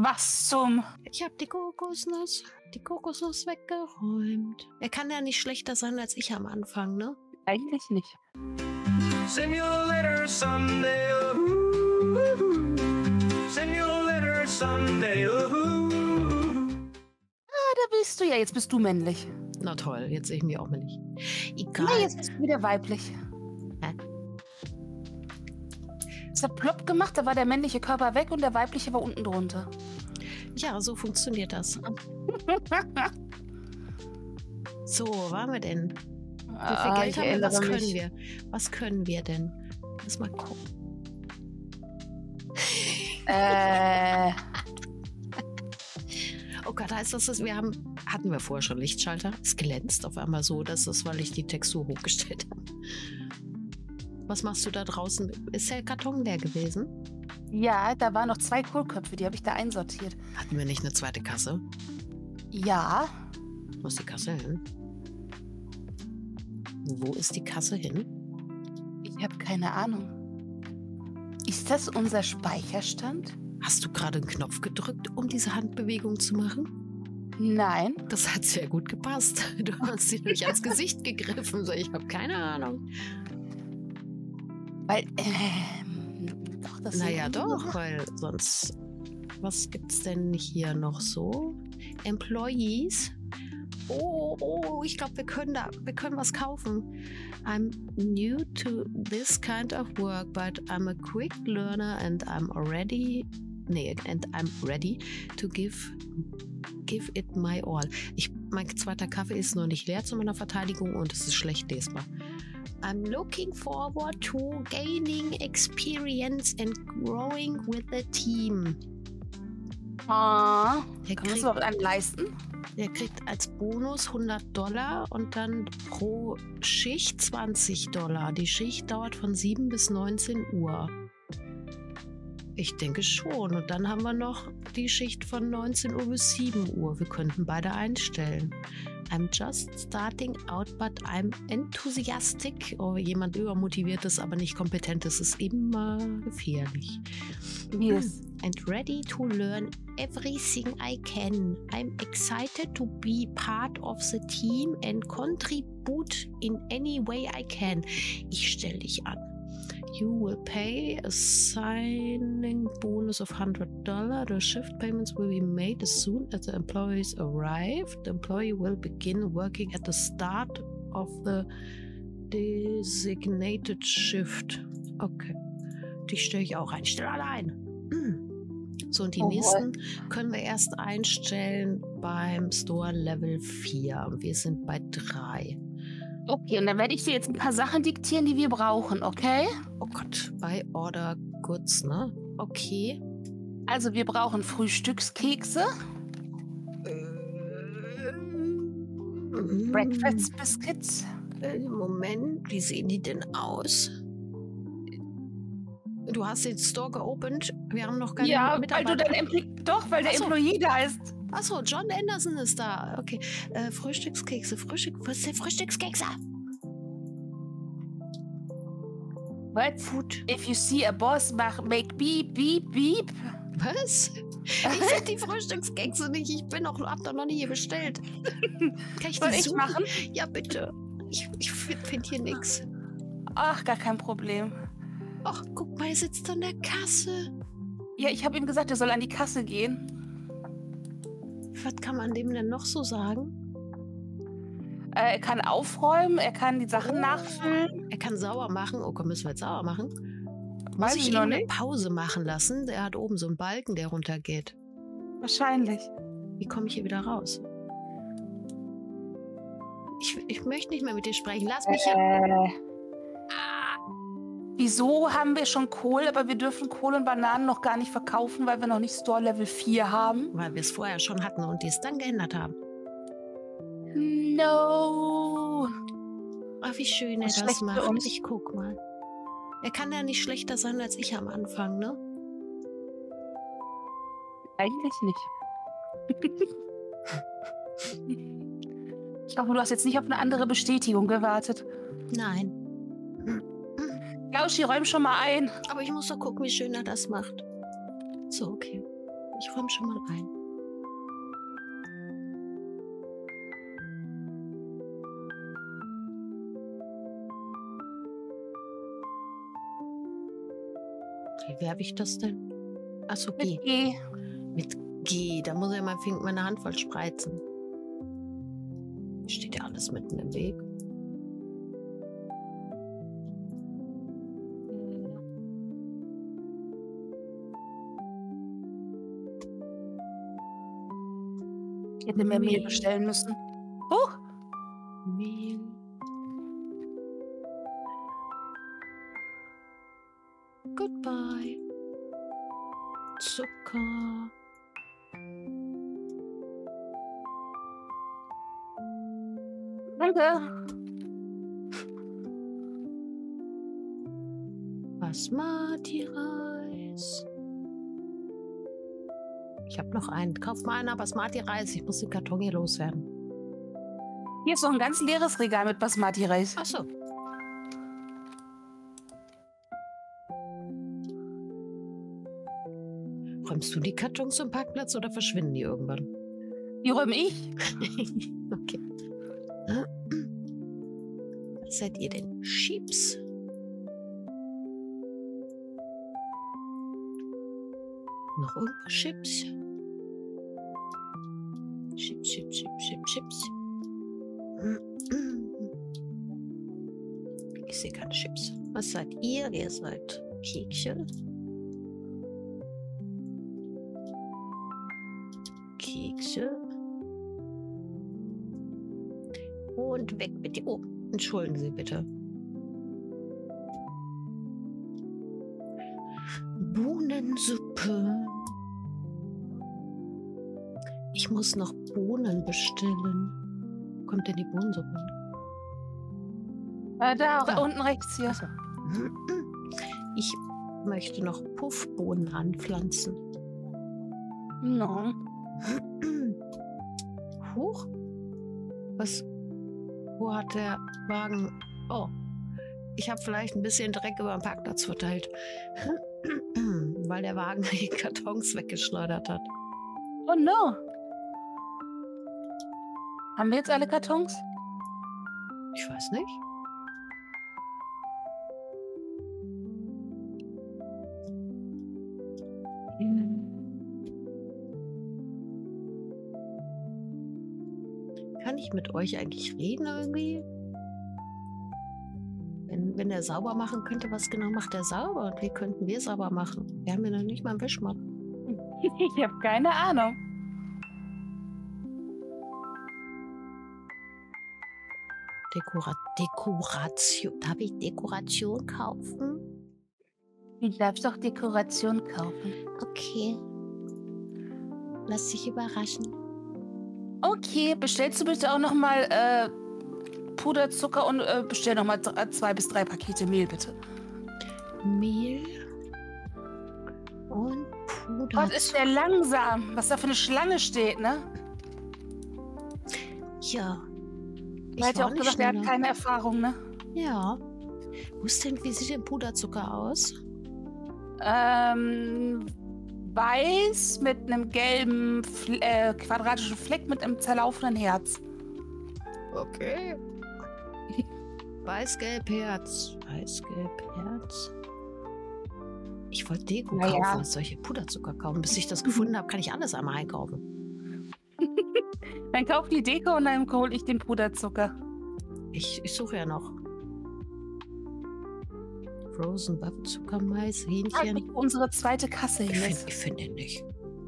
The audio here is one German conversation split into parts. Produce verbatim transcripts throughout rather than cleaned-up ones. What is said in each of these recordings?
Was zum... Ich habe die Kokosnuss, die Kokosnuss weggeräumt. Er kann ja nicht schlechter sein als ich am Anfang, ne? Eigentlich nicht. Simulator Sunday, ooh, Simulator Sunday, ooh. Ah, da bist du ja. Jetzt bist du männlich. Na toll, jetzt sehe ich mich auch männlich. Egal. Nee, jetzt bist du wieder weiblich. Hä? Es hat plopp gemacht, da war der männliche Körper weg und der weibliche war unten drunter. Ja, so funktioniert das. So, wo waren wir denn? Wie viel Ah, Geld ich haben wir? Was erinnere können mich. wir? Was können wir denn? Lass mal gucken. Äh, Oh Gott, heißt das, dass wir haben, hatten wir vorher schon Lichtschalter? Es glänzt auf einmal so, dass es, weil ich die Textur hochgestellt habe. Was machst du da draußen? Ist der Karton leer gewesen? ja, da waren noch zwei Kohlköpfe, die habe ich da einsortiert. Hatten wir nicht eine zweite Kasse? Ja, Wo ist die Kasse hin? Wo ist die Kasse hin? ich habe keine Ahnung. Ist das unser Speicherstand? Hast du gerade einen Knopf gedrückt, um diese Handbewegung zu machen? Nein. Das hat sehr gut gepasst. Du hast sie nämlich ans Gesicht gegriffen. So, ich habe keine Ahnung. Weil, ähm, doch, das Naja, sind- doch, weil sonst. Was gibt's denn hier noch so? Employees? Oh, oh, ich glaube, wir können da, wir können was kaufen. I'm new to this kind of work, but I'm a quick learner and I'm already, nee, and I'm ready to give, give it my all. Ich, mein zweiter Kaffee ist noch nicht leer zu meiner Verteidigung und es ist schlecht lesbar. I'm looking forward to gaining experience and growing with the team. Ah, Der kann man das kriegt, überhaupt einem leisten? der kriegt als Bonus hundert Dollar und dann pro Schicht zwanzig Dollar. Die Schicht dauert von sieben bis neunzehn Uhr. Ich denke schon. Und dann haben wir noch die Schicht von neunzehn Uhr bis sieben Uhr. Wir könnten beide einstellen. I'm just starting out, but I'm enthusiastic. Oh, jemand übermotiviert ist, aber nicht kompetent ist, ist immer gefährlich. Yes. And ready to learn everything I can. I'm excited to be part of the team and contribute in any way I can. Ich stelle dich an. You will pay a signing bonus of one hundred dollars. The shift payments will be made as soon as the employees arrive. The employee will begin working at the start of the designated shift. Okay. Die stelle ich auch ein. Ich stelle alle ein. So, und die Oh, nächsten können wir erst einstellen beim Store Level vier. Wir sind bei drei. Okay, und dann werde ich dir jetzt ein paar Sachen diktieren, die wir brauchen, okay? Oh Gott, bei Order Goods, ne? Okay. Also wir brauchen Frühstückskekse, Mhm. Breakfast Biscuits. Äh, Moment, wie sehen die denn aus? Du hast den Store geopend. Wir haben noch keine Ja, weil du Mitarbeiter. dann Empl doch, weil der Ach so. Employee da ist. Achso, John Anderson ist da. Okay. Äh, Frühstückskekse. Frühstück. Was ist denn Frühstückskekse? What? Food. If you see a boss, mach make beep, beep, beep. Was? Ich finde die Frühstückskekse nicht. Ich bin noch, hab doch noch nie hier bestellt. Kann ich Soll die ich suchen? machen? Ja, bitte. Ich, ich finde find hier nichts. Ach, gar kein Problem. Ach, guck mal, er sitzt an der Kasse. Ja, ich habe ihm gesagt, er soll an die Kasse gehen. Was kann man dem denn noch so sagen? Äh, er kann aufräumen, er kann die Sachen Oh. nachfüllen. Er kann sauber machen. Oh, komm, müssen wir jetzt sauber machen? Muss Weiß ich ich ihn noch eine nicht. Pause machen lassen? Der hat oben so einen Balken, der runtergeht. Wahrscheinlich. Wie komme ich hier wieder raus? Ich, ich möchte nicht mehr mit dir sprechen. Lass mich hier. Äh. Wieso haben wir schon Kohl, aber wir dürfen Kohl und Bananen noch gar nicht verkaufen, weil wir noch nicht Store Level vier haben? Weil wir es vorher schon hatten und die es dann geändert haben. No. Ach, wie schön er Das ist das schlecht für macht. uns. Ich guck mal. Er kann ja nicht schlechter sein als ich am Anfang, ne? Eigentlich nicht. Ich hoffe, du hast jetzt nicht auf eine andere Bestätigung gewartet. Nein. Lauschi, räum schon mal ein. Aber ich muss doch gucken, wie schön er das macht. So, okay. Ich räume schon mal ein. Wie werbe ich das denn? Achso, G. Mit G. Mit G. Da muss ja mein Finger, meine Hand voll spreizen. Steht ja alles mitten im Weg. Ich hätte mehr Mehl Mehl. bestellen müssen. Huch! Mehl. Goodbye. Zucker. Danke. Basmati-Reis. Ich habe noch einen. Kauf mal einer Basmati-Reis. Ich muss den Karton hier loswerden. Hier ist noch ein ganz leeres Regal mit Basmati-Reis. Achso. Räumst du die Kartons zum Parkplatz oder verschwinden die irgendwann? Die räume ich. Okay. Was seid ihr denn? Chips? Noch irgendwo Chips? Chips, Chips, Chips, Chips, Chips. Ich sehe keine Chips. Was seid ihr? Ihr seid Kekse. Kekse. Und weg mit dir. Oh, entschuldigen Sie bitte. Bohnensuppe. Ich muss noch Bohnen bestellen. Wo kommt denn die Bohnensuppe? Äh, da, Da. unten rechts hier. Achso. Ich möchte noch Puffbohnen anpflanzen. No. Huch. Was? Wo hat der Wagen? Oh. Ich habe vielleicht ein bisschen Dreck über den Parkplatz verteilt. Weil der Wagen die Kartons weggeschleudert hat. Oh no. Haben wir jetzt alle Kartons? Ich weiß nicht. Kann ich mit euch eigentlich reden irgendwie? Wenn, wenn er sauber machen könnte, was genau macht er sauber? Und wie könnten wir sauber machen? Wir haben ja noch nicht mal einen Wischmopp. Ich habe keine Ahnung. Dekora Dekoration. Darf ich Dekoration kaufen? Du darfst doch Dekoration kaufen. Okay. Lass dich überraschen. Okay, bestellst du bitte auch nochmal äh, Puderzucker und äh, bestell nochmal zwei bis drei Pakete Mehl, bitte. Mehl und Puder. Gott, ist der langsam. Was da für eine Schlange steht, ne? Ja. Er hat ja auch gesagt, er hat keine Erfahrung, ne? Ja. Wo ist denn, wie sieht denn Puderzucker aus? Ähm, weiß mit einem gelben Fl äh, quadratischen Fleck mit einem zerlaufenden Herz. Okay. Weiß-Gelb Herz. Weiß-Gelb Herz. Ich wollte Deko Na ja. kaufen. Was soll ich hier Puderzucker kaufen? Bis ich das gefunden habe, kann ich alles einmal einkaufen. Dann kauf die Deko und dann hol ich den Puderzucker. Ich, ich suche ja noch. Frozen Waffelzucker, Mais, Ah, Hähnchen. wo unsere zweite Kasse Ich hin finde ist. ich find den nicht.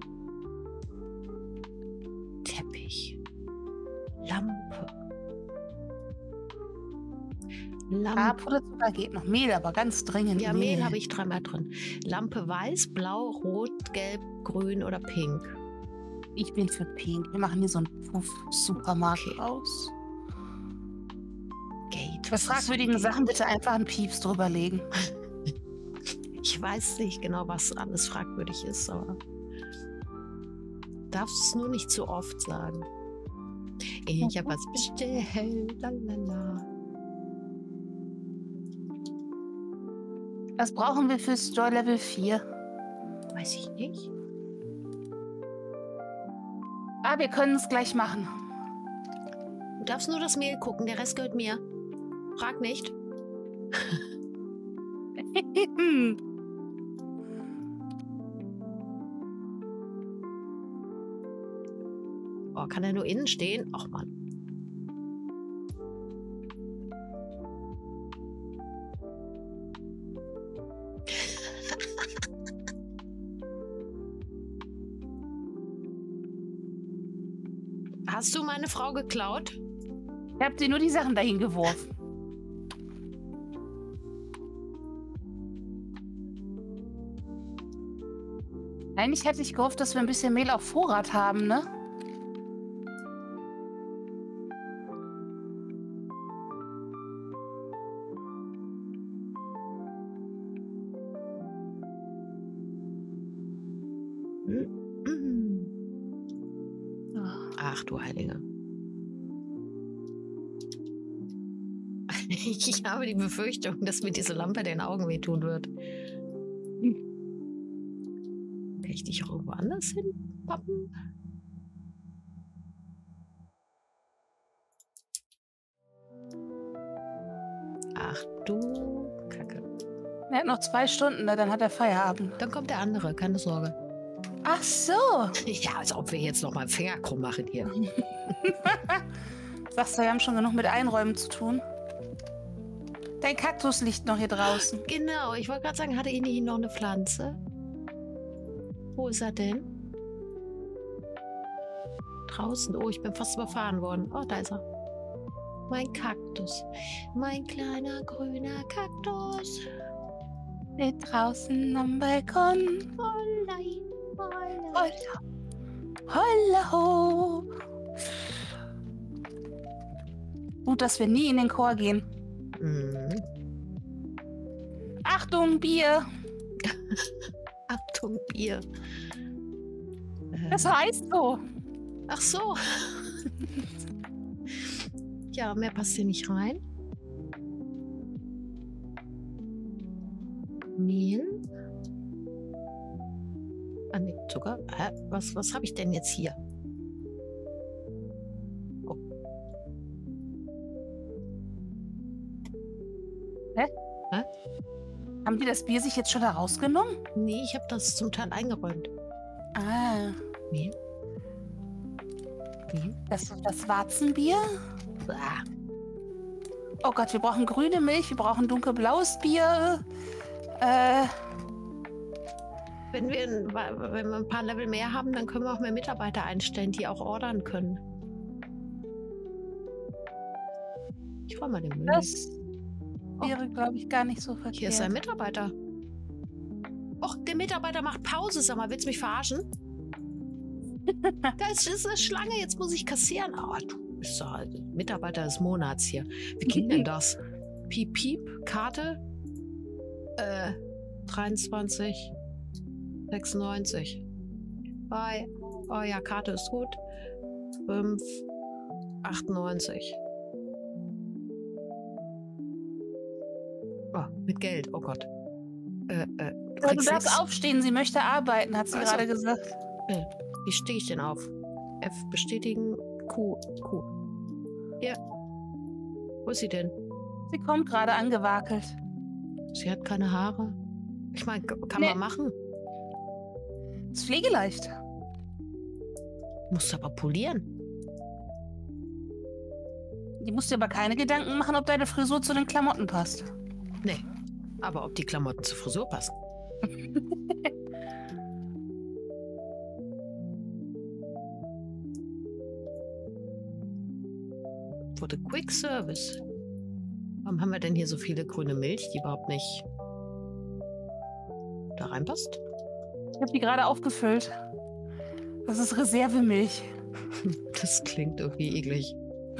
Teppich. Lampe. Lampe. Ah, Puderzucker geht noch. Mehl aber ganz dringend. Ja, Mehl habe ich dreimal drin. Lampe weiß, blau, rot, gelb, grün oder pink. Ich bin für Pink. Wir machen hier so einen Puff-Supermarkt Okay. aus. Gate. Bei was ist fragwürdigen Gate? Sachen bitte einfach einen Pieps drüber legen. Ich weiß nicht genau, was alles fragwürdig ist, aber darfst es nur nicht zu oft sagen. Ich habe was bestellt. Lalala. Was brauchen wir für Store Level vier? Weiß ich nicht. Ah, wir können es gleich machen. Du darfst nur das Mehl gucken, der Rest gehört mir. Frag nicht. Oh, kann er nur innen stehen? Ach Mann. Hast du meine Frau geklaut? Ich hab dir nur die Sachen dahin geworfen. Eigentlich hätte ich gehofft, dass wir ein bisschen Mehl auf Vorrat haben, ne? Ach du Heilige. Ich habe die Befürchtung, dass mir diese Lampe den Augen wehtun wird. Kann ich dich auch irgendwo anders hinpappen? Ach du Kacke. Er hat noch zwei Stunden, ne? Dann hat er Feierabend. Dann kommt der andere, keine Sorge. Ach so. Ja, als ob wir jetzt noch mal einen Finger krumm machen hier. Sagst du, wir haben schon genug mit Einräumen zu tun. Dein Kaktus liegt noch hier draußen. Genau, ich wollte gerade sagen, hatte ihn nicht noch eine Pflanze? Wo ist er denn? Draußen. Oh, ich bin fast überfahren worden. Oh, da ist er. Mein Kaktus. Mein kleiner grüner Kaktus. Steht draußen am Balkon. Hollei, hollei. Holla. Holla ho. Gut, dass wir nie in den Chor gehen. Mhm. Achtung, Bier. Achtung, Bier. Das heißt so. Ach so. Ja, mehr passt hier nicht rein. Mehl. Ah, nee, Zucker. Hä? Was, was habe ich denn jetzt hier? Oh. Hä? Hä? Haben die das Bier sich jetzt schon da rausgenommen? Nee, ich habe das zum Teil eingeräumt. Ah, Mehl. Mehl. das, das Warzenbier? Ah. Oh Gott, wir brauchen grüne Milch, wir brauchen dunkelblaues Bier. Äh, Wenn wir, ein, wenn wir ein paar Level mehr haben, dann können wir auch mehr Mitarbeiter einstellen, die auch ordern können. Ich räume mal den Müll. das wäre, glaube ich, gar nicht so verkehrt. Hier ist ein Mitarbeiter. Och, der Mitarbeiter macht Pause. Sag mal, willst du mich verarschen? Da ist, ist eine Schlange, jetzt muss ich kassieren. Oh, du bist doch halt Mitarbeiter des Monats hier. Wie ging denn das? Piep, piep, Karte. Äh, dreiundzwanzig, sechsundneunzig. Bye. Oh ja, Karte ist gut. fünf, achtundneunzig. Oh, mit Geld, oh Gott. Äh, äh, du, Ja, du kriegst darfst nix. aufstehen, sie möchte arbeiten, hat sie Also. gerade gesagt. Wie stehe ich denn auf? F bestätigen, Q, Q. Ja. Wo ist sie denn? Sie kommt gerade angewackelt. Sie hat keine Haare. Ich meine, kann Nee. man machen. Ist pflegeleicht. Musst aber polieren. Die musst dir aber keine Gedanken machen, ob deine Frisur zu den Klamotten passt. Nee. Aber ob die Klamotten zur Frisur passen. Wurde Quick Service. Warum haben wir denn hier so viele grüne Milch, die überhaupt nicht da reinpasst? Ich habe die gerade aufgefüllt. Das ist Reservemilch. Das klingt irgendwie eklig.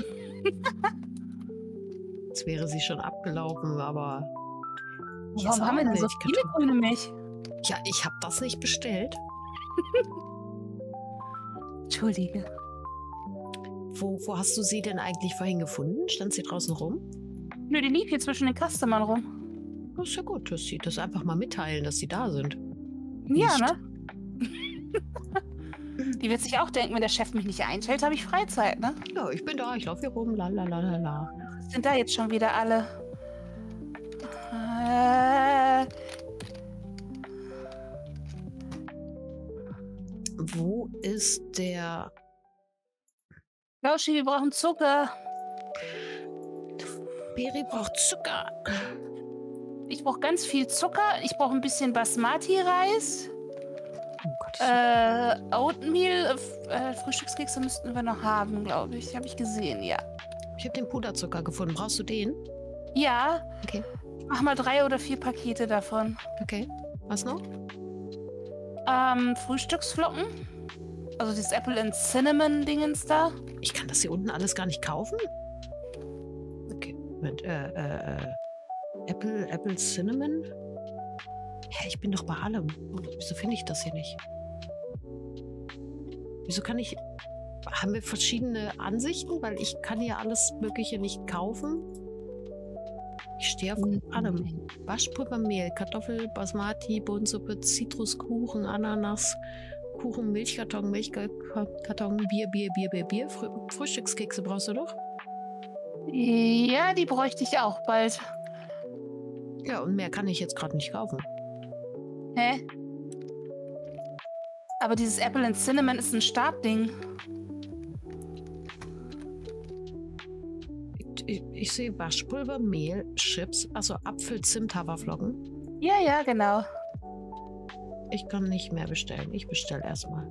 Jetzt wäre sie schon abgelaufen, aber hier ist Warum haben wir auch denn so Milch viele getrunken. grüne Milch? Ja, ich habe das nicht bestellt. Entschuldige. Wo, wo hast du sie denn eigentlich vorhin gefunden? Stand sie draußen rum? Nö, die lief hier zwischen den Customern rum. Das ist ja gut, dass sie das einfach mal mitteilen, dass sie da sind. Ja, Nicht. ne? Die wird sich auch denken, wenn der Chef mich nicht einstellt, habe ich Freizeit, ne? Ja, ich bin da, ich laufe hier rum, la la la la la. Was sind da jetzt schon wieder alle? Äh, Wo ist der... Lauschi, wir brauchen Zucker. Peri braucht Zucker. Ich brauche ganz viel Zucker. Ich brauche ein bisschen Basmati-Reis. Oh Gott. Äh, Oatmeal, äh, Frühstückskekse müssten wir noch haben, glaube ich. Habe ich gesehen, ja. Ich habe den Puderzucker gefunden. Brauchst du den? Ja. Okay. Mach mal drei oder vier Pakete davon. Okay. Was noch? Ähm, Frühstücksflocken. Also dieses Apple and Cinnamon Dingens da. Ich kann das hier unten alles gar nicht kaufen? Okay. Moment, äh, äh, äh. Apple, Apple Cinnamon? Hä, ich bin doch bei allem. Wieso finde ich das hier nicht? Wieso kann ich... Haben wir verschiedene Ansichten? Weil ich kann hier alles Mögliche nicht kaufen. Ich stehe auf allem. Waschpulvermehl, Kartoffel, Basmati, Bohnensuppe, Zitruskuchen, Ananas, Kuchen, Milchkarton, Milchkarton, Bier, Bier, Bier, Bier, Bier. Frü Frühstückskekse brauchst du doch? Ja, die bräuchte ich auch bald. Ja, und mehr kann ich jetzt gerade nicht kaufen. Hä? Aber dieses Apple and Cinnamon ist ein Startding. Ich, ich, ich sehe Waschpulver, Mehl, Chips, also Apfel, Zimt, Haferflocken. Ja, ja, genau. Ich kann nicht mehr bestellen. Ich bestelle erstmal.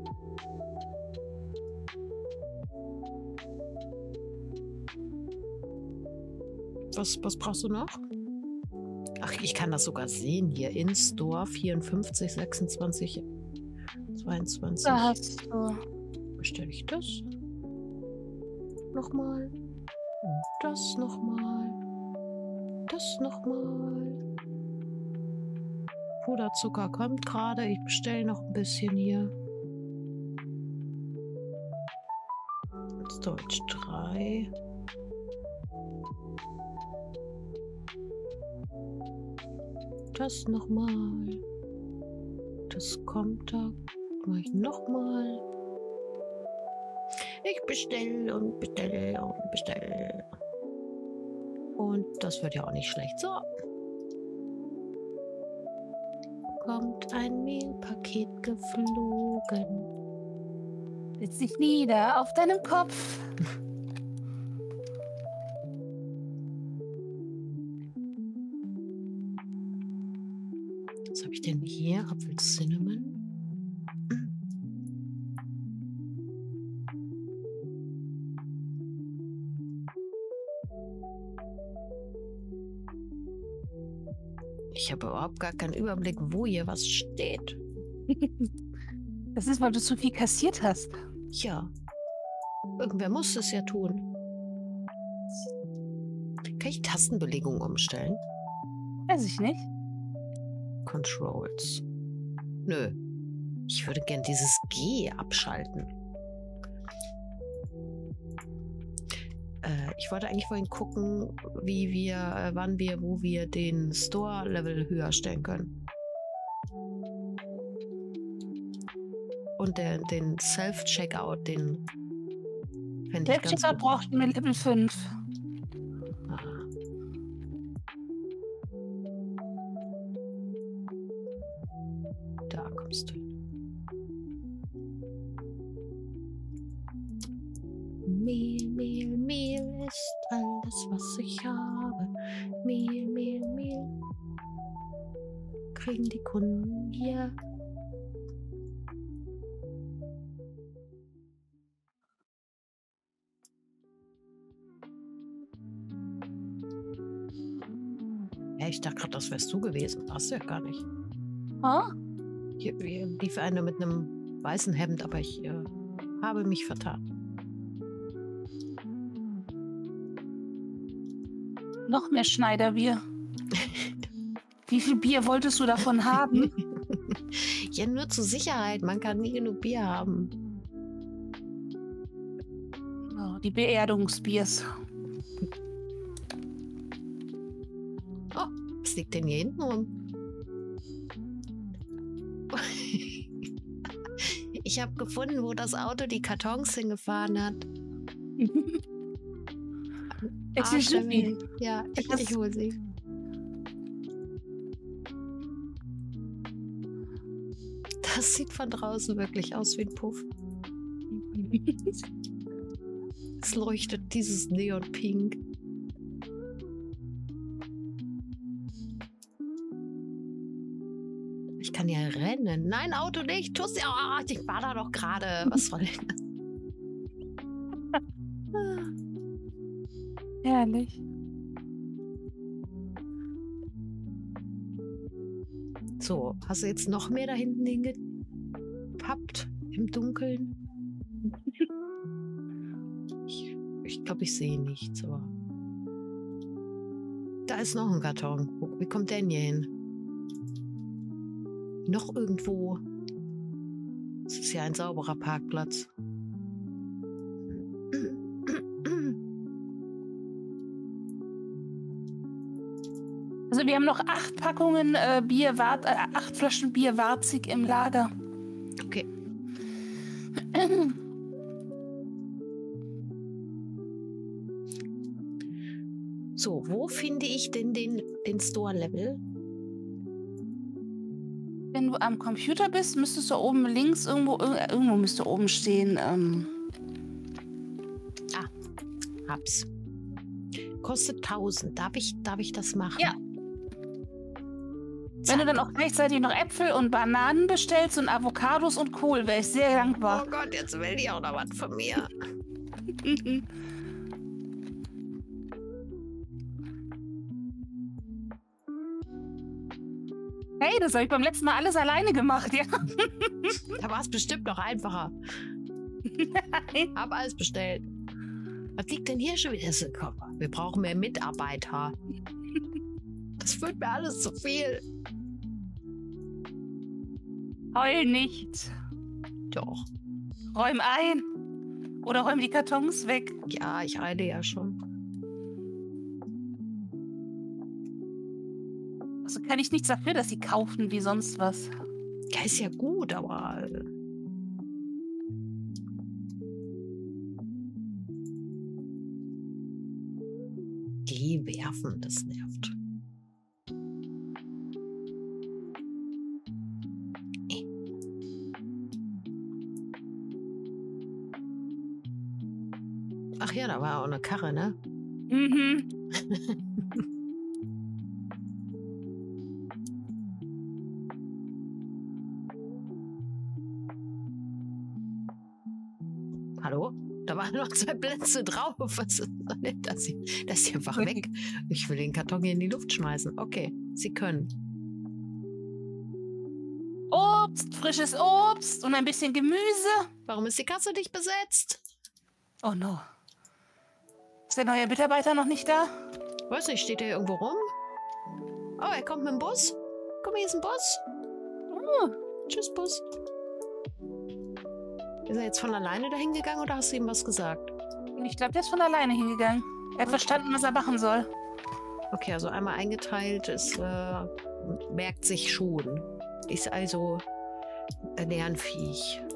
Was, was brauchst du noch? Ach, ich kann das sogar sehen hier. In-Store vierundfünfzig, sechsundzwanzig, zweiundzwanzig. Da hast du. Bestelle ich das? Nochmal. Und das nochmal. Das nochmal. Puderzucker kommt gerade. Ich bestelle noch ein bisschen hier. Deutsch drei. Das nochmal. Das kommt da. Mach ich nochmal. Ich bestelle und bestelle und bestelle. Und das wird ja auch nicht schlecht. So. Kommt ein Mehlpaket geflogen. Setz dich nieder auf deinem Kopf. Was habe ich denn hier? Apfel Cinnamon. Ich habe überhaupt gar keinen Überblick, wo hier was steht. Das ist, weil du zu viel kassiert hast. Ja. Irgendwer muss es ja tun. Kann ich Tastenbelegung umstellen? Weiß ich nicht. Controls. Nö. Ich würde gern dieses G abschalten. Äh, ich wollte eigentlich vorhin gucken, wie wir, äh, wann wir, wo wir den Store-Level höher stellen können. Und der, den Self-Checkout, den fände ich ganz Selbstcheckout gut. braucht mir Level fünf. Aha. Da kommst du hin. Mehl, Mehl, Mehl ist alles, was ich habe. Mehl, Mehl, Mehl. Kriegen die Kunden hier. Ja, ich dachte gerade, das wärst du gewesen. Warst du ja gar nicht. Oh? Hier, hier lief einer mit einem weißen Hemd, aber ich äh, habe mich vertan. Noch mehr Schneiderbier. Wie viel Bier wolltest du davon haben? Ja, nur zur Sicherheit. Man kann nie genug Bier haben. Oh, die Beerdungsbiers. Oh, was liegt denn hier hinten rum? Ich habe gefunden, wo das Auto die Kartons hingefahren hat. Jetzt ist Schiffi. Ja, ich, Das- ich hole sie. Das sieht von draußen wirklich aus wie ein Puff. Es leuchtet dieses Neonpink. Ich kann ja rennen. Nein, Auto nicht. Tu's ja. Oh, ich war da doch gerade. Was soll denn das? Herrlich. So, hast du jetzt noch mehr da hinten hingepappt im Dunkeln? Ich, ich glaube, ich sehe nichts, aber. Da ist noch ein Karton. Wo- Wie kommt der denn hier hin? Noch irgendwo. Das ist ja ein sauberer Parkplatz. Also wir haben noch acht Packungen äh, Bier, Wart, äh, acht Flaschen Bier Warzig im Lager. Okay. So, wo finde ich denn den, den Store-Level? Wenn du am Computer bist, müsstest du oben links irgendwo, ir- irgendwo müsste oben stehen. Ähm, Hab's. Kostet tausend. Darf ich, darf ich das machen? Ja. wenn du dann auch gleichzeitig noch Äpfel und Bananen bestellst und Avocados und Kohl, wäre ich sehr Oh dankbar. Gott, jetzt will die auch noch was von mir. Hey, das habe ich beim letzten Mal alles alleine gemacht, ja. Da war es bestimmt noch einfacher. Hab alles bestellt. Was liegt denn hier schon wieder? Das ist- Komm, wir brauchen mehr Mitarbeiter. Das wird mir alles zu viel. Heul nicht. Doch. Räum ein. Oder räum die Kartons weg. Ja, ich eile ja schon. Also kann ich nichts dafür, dass sie kaufen wie sonst was. Ja, ist ja gut, aber. äh, Die werfen, das nervt. Eh. Ach ja, da war auch eine Karre, ne? Mhm. Hallo? Da waren noch zwei Plätze drauf. Was ist denn das hier? Das ist hier einfach weg. Ich will den Karton hier in die Luft schmeißen. Okay, Sie können. Obst, frisches Obst und ein bisschen Gemüse. Warum ist die Kasse nicht besetzt? Oh no. Ist der neue Mitarbeiter noch nicht da? Weiß nicht, steht er hier irgendwo rum? Oh, er kommt mit dem Bus. Guck mal, hier ist ein Bus. Oh. Tschüss, Bus. Ist er jetzt von alleine dahin gegangen oder hast du ihm was gesagt? Ich glaube, der ist von alleine hingegangen. Er hat verstanden, was er machen soll. Okay, also einmal eingeteilt, es äh, merkt sich schon. Ist also lernfähig.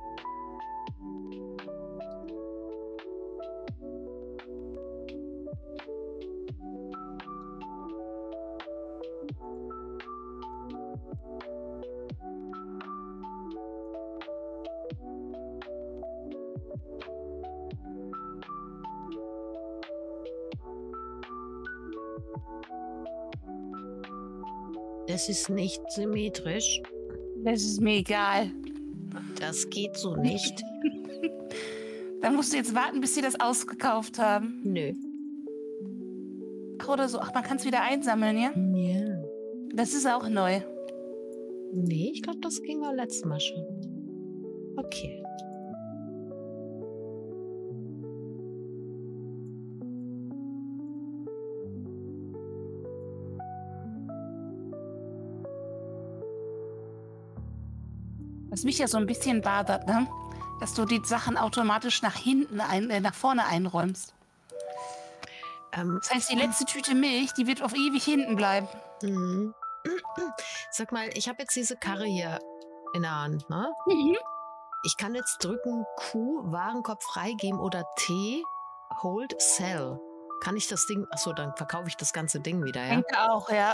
Das ist nicht symmetrisch. Das ist mir egal. Das geht so nicht. Dann musst du jetzt warten, bis sie das ausgekauft haben. Nö. Ach, oder so. Ach, man kann es wieder einsammeln, ja? Ja. Das ist auch neu. Nee, ich glaube, das ging beim letzten Mal schon. Okay. Was mich ja so ein bisschen badert, ne? Dass du die Sachen automatisch nach hinten, ein, äh, nach vorne einräumst. Ähm, Das heißt, die letzte Tüte Milch, die wird auf ewig hinten bleiben. mhm. Sag mal, ich habe jetzt diese Karre hier in der Hand, ne? Mhm. Ich kann jetzt drücken Q, Warenkorb freigeben oder T, Hold, Sell. Kann ich das Ding... Achso, dann verkaufe ich das ganze Ding wieder, ja? Denke auch, ja.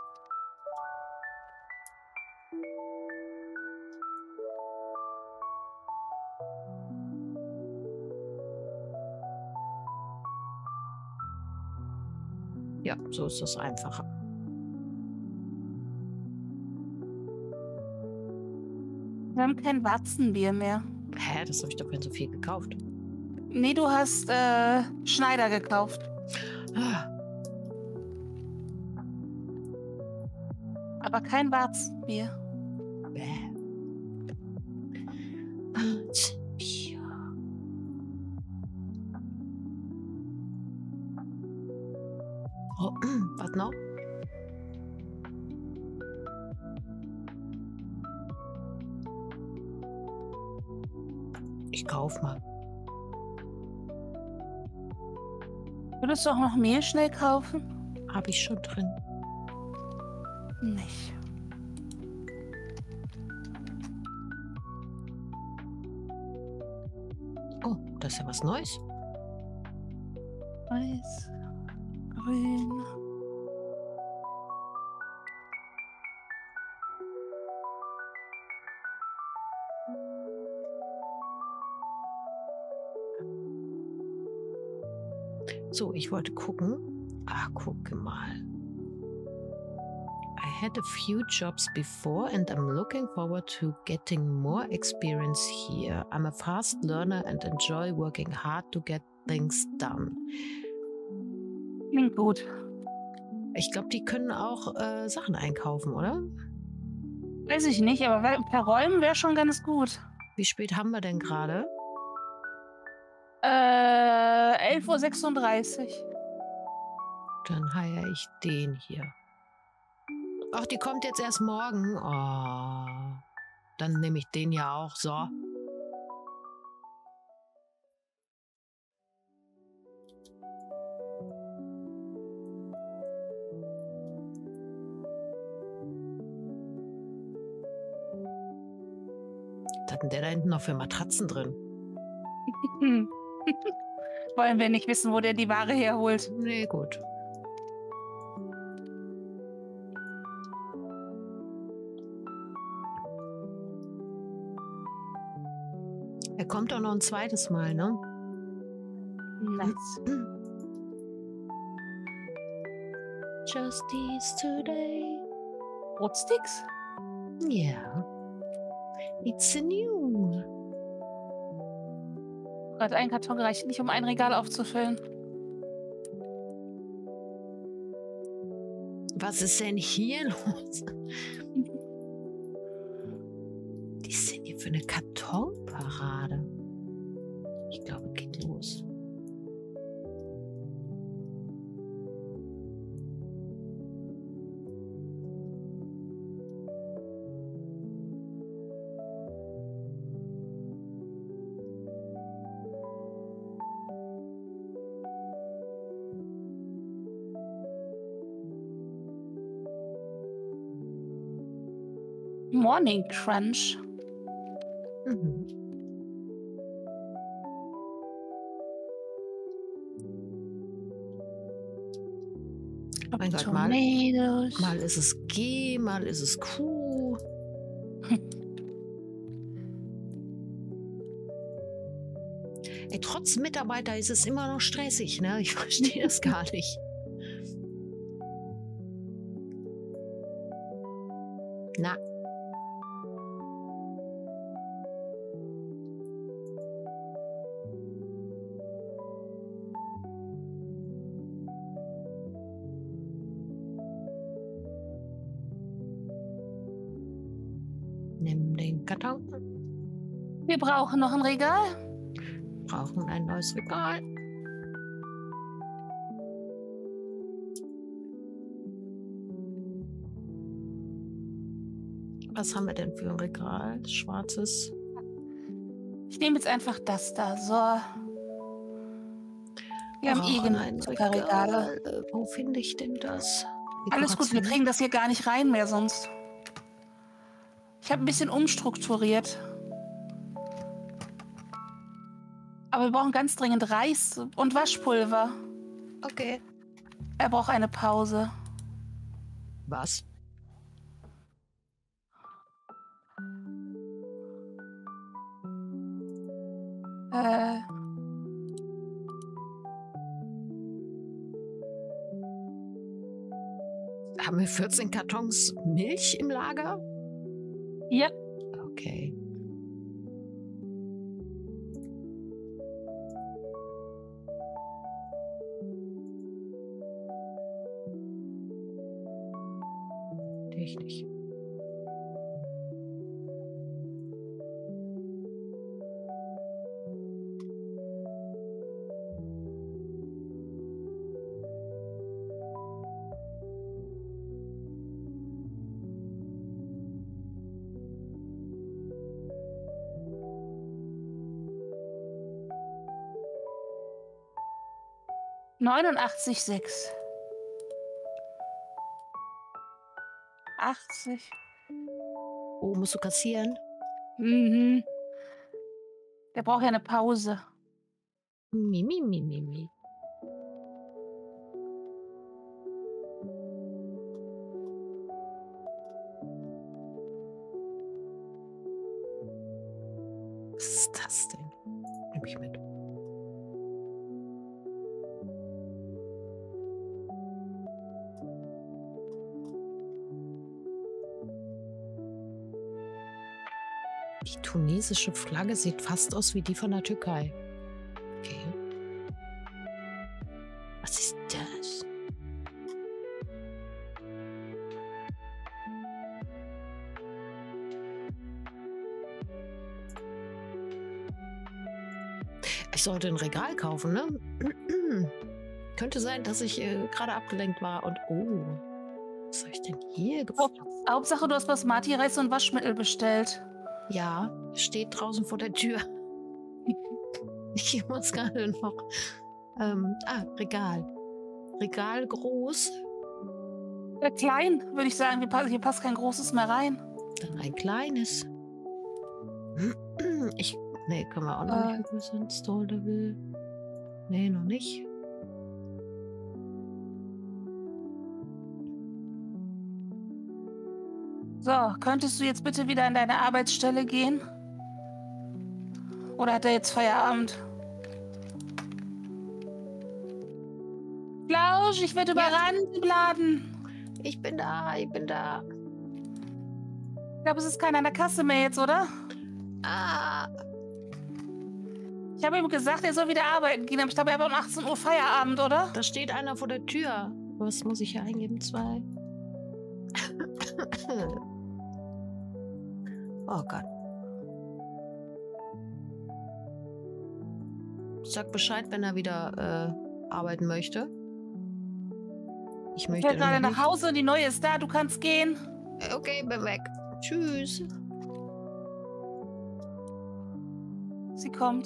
Ja, so ist das einfacher. Wir haben kein Watzenbier mehr. Hä, das habe ich doch vorhin so viel gekauft. Nee, du hast äh, Schneider gekauft. Ah, Aber kein Watzenbier. bäh. Oh, was noch? Ich kauf mal. Würdest du auch noch Mehl schnell kaufen? Habe ich schon drin. Nicht. Oh, das ist ja was Neues. Weiß, grün. So, ich wollte gucken. Ah, gucke mal. I had a few jobs before and I'm looking forward to getting more experience here. I'm a fast learner and enjoy working hard to get things done. Klingt gut. Ich glaube, die können auch äh, Sachen einkaufen, oder? Weiß ich nicht, aber we- per Räumen wäre schon ganz gut. Wie spät haben wir denn gerade? Äh, elf Uhr sechsunddreißig. Dann heiere ich den hier. Ach, die kommt jetzt erst morgen. Oh, dann nehme ich den ja auch. So. Was hat denn der da hinten noch für Matratzen drin? Hm. Wollen wir nicht wissen, wo der die Ware herholt. Nee, gut. Er kommt doch noch ein zweites Mal, ne? Nice. Justice today. Brotsticks? Yeah. It's a new. Gott, ein Karton reicht nicht, um ein Regal aufzufüllen. Was ist denn hier los? Was ist denn hier für eine Kartonparade? Ich glaube, geht los. Morning Crunch. Mhm. Mein Gott, mal, Tomatoes. mal ist es G, mal ist es Q. Ey, trotz Mitarbeiter ist es immer noch stressig, ne? Ich verstehe das gar nicht. Na. Nimm den Karton. Wir brauchen noch ein Regal. Brauchen ein neues Regal. Was haben wir denn für ein Regal? Schwarzes. Ich nehme jetzt einfach das da. So. Wir haben eh Brauchen genug ein Zuckerregale. Regal. Äh, Wo finde ich denn das? Alles gut, wir Dekoration. kriegen das hier gar nicht rein mehr sonst. Ich habe ein bisschen umstrukturiert. Aber wir brauchen ganz dringend Reis und Waschpulver. Okay. Er braucht eine Pause. Was? Äh, Haben wir vierzehn Kartons Milch im Lager? ja. Okay. Ich nicht. neunundachtzig Komma sechs. achtzig. Oh, musst du kassieren? Mhm. Der braucht ja eine Pause. Mi, mi, mi, mi, mi. Was ist das denn? Nimm ich mit. Die tunesische Flagge sieht fast aus wie die von der Türkei. Okay. Was ist das? Ich sollte ein Regal kaufen, ne? Könnte sein, dass ich äh, gerade abgelenkt war und oh, was habe ich denn hier gefunden? Hauptsache, du hast Basmati Reis und Waschmittel bestellt. Ja, steht draußen vor der Tür. Ich muss gerade noch. Ähm, ah, Regal. Regal groß. Äh, klein, würde ich sagen. Hier passt, hier passt kein großes mehr rein. Dann ein kleines. Ich. Nee, können wir auch noch Äh. nicht. Wir sind Store Level. Nee, noch nicht. So, könntest du jetzt bitte wieder an deine Arbeitsstelle gehen? Oder hat er jetzt Feierabend? Klausch, ich werde überrannt im Laden. Ich bin da, ich bin da. Ich glaube, es ist keiner an der Kasse mehr jetzt, oder? Ah, Ich habe ihm gesagt, er soll wieder arbeiten gehen, aber ich glaube, er hat um achtzehn Uhr Feierabend, oder? da steht einer vor der Tür. Was muss ich hier eingeben? Zwei. Oh Gott. Sag Bescheid, wenn er wieder äh, arbeiten möchte. Ich Ich möchte fährt gerade nämlich nach Hause und die neue ist da, du kannst gehen. nicht. Okay, bin weg. Tschüss. Sie kommt.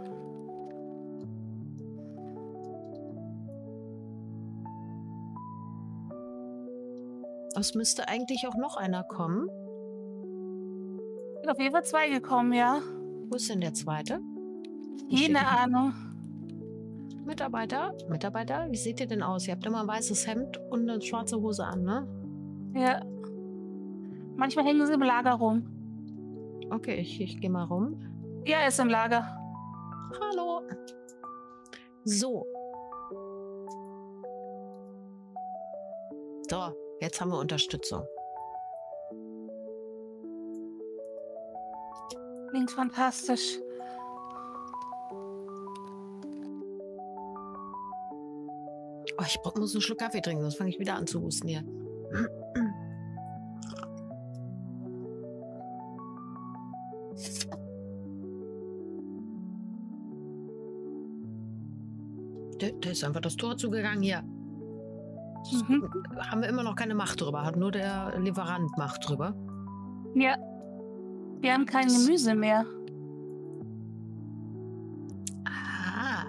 Es müsste eigentlich auch noch einer kommen. Sind auf jeden Fall zwei gekommen, ja. Wo ist denn der zweite? Keine Ahnung. Mitarbeiter? Mitarbeiter? Wie seht ihr denn aus? Ihr habt immer ein weißes Hemd und eine schwarze Hose an, ne? Ja. Manchmal hängen sie im Lager rum. Okay, ich, ich gehe mal rum. Ja, er ist im Lager. Hallo. So. So, jetzt haben wir Unterstützung. Klingt fantastisch. Oh, ich brauch- muss einen Schluck Kaffee trinken, sonst fange ich wieder an zu husten hier. Da, da ist einfach das Tor zugegangen hier. Mhm. Haben wir immer noch keine Macht drüber, hat nur der Lieferant Macht drüber. Ja. Wir haben kein Gemüse mehr. Ah.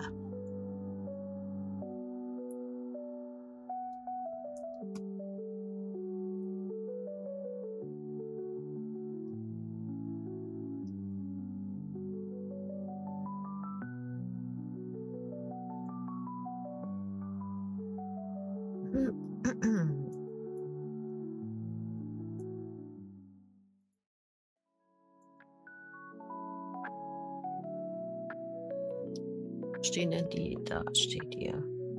Stehen denn die? Da steht ihr.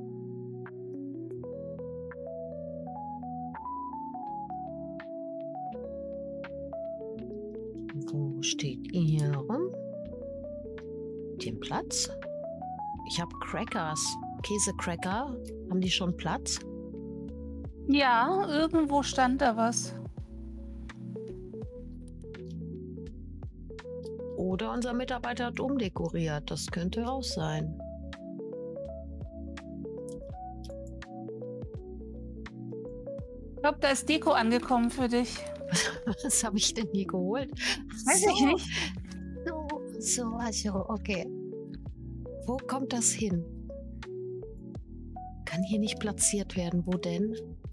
Wo steht ihr rum? Den Platz? Ich habe Crackers. Käsecracker. Haben die schon Platz? Ja, irgendwo stand da was. Oder unser Mitarbeiter hat umdekoriert. Das könnte auch sein. Ich glaube, da ist Deko angekommen für dich. Was habe ich denn hier geholt? Weiß so, ich nicht. So, so, also, okay. Wo kommt das hin? Kann hier nicht platziert werden. Wo denn?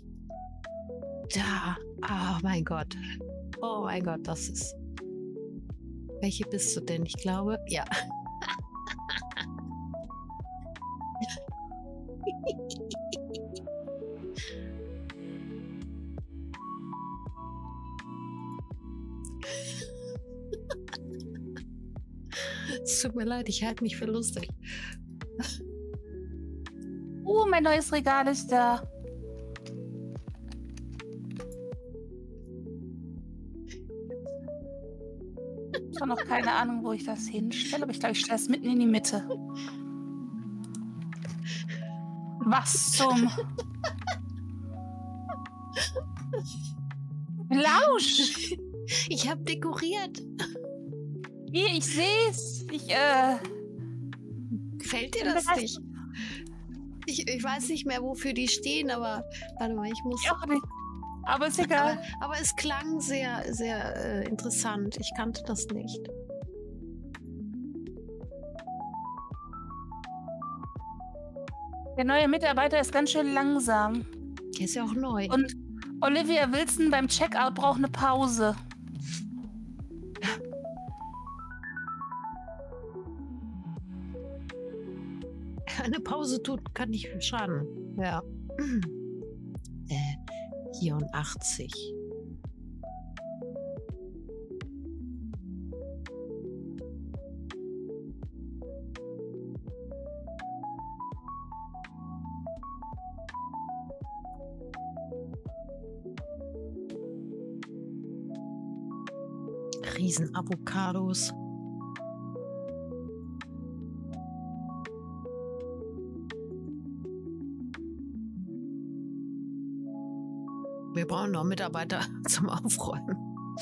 Da. Oh mein Gott. Oh mein Gott, das ist... Welche bist du denn? Ich glaube, ja. Es tut mir leid, ich halte mich für lustig. Uh, mein neues Regal ist da. Ich habe noch keine Ahnung, wo ich das hinstelle, aber ich glaube, ich stelle es mitten in die Mitte. Was zum... Lausch! Ich habe dekoriert. Hier, ich sehe es. Ich, äh... Gefällt dir das nicht? Ich, ich weiß nicht mehr, wofür die stehen, aber warte mal, ich muss... Ich auch nicht. Aber ist egal. Aber, aber es klang sehr, sehr äh, interessant. Ich kannte das nicht. Der neue Mitarbeiter ist ganz schön langsam. Der ist ja auch neu. Und Olivia Wilson beim Checkout braucht eine Pause. Eine Pause tut, kann nicht schaden. Ja. äh, vierundachtzig. Riesen Avocados. Wir brauchen noch Mitarbeiter zum Aufräumen.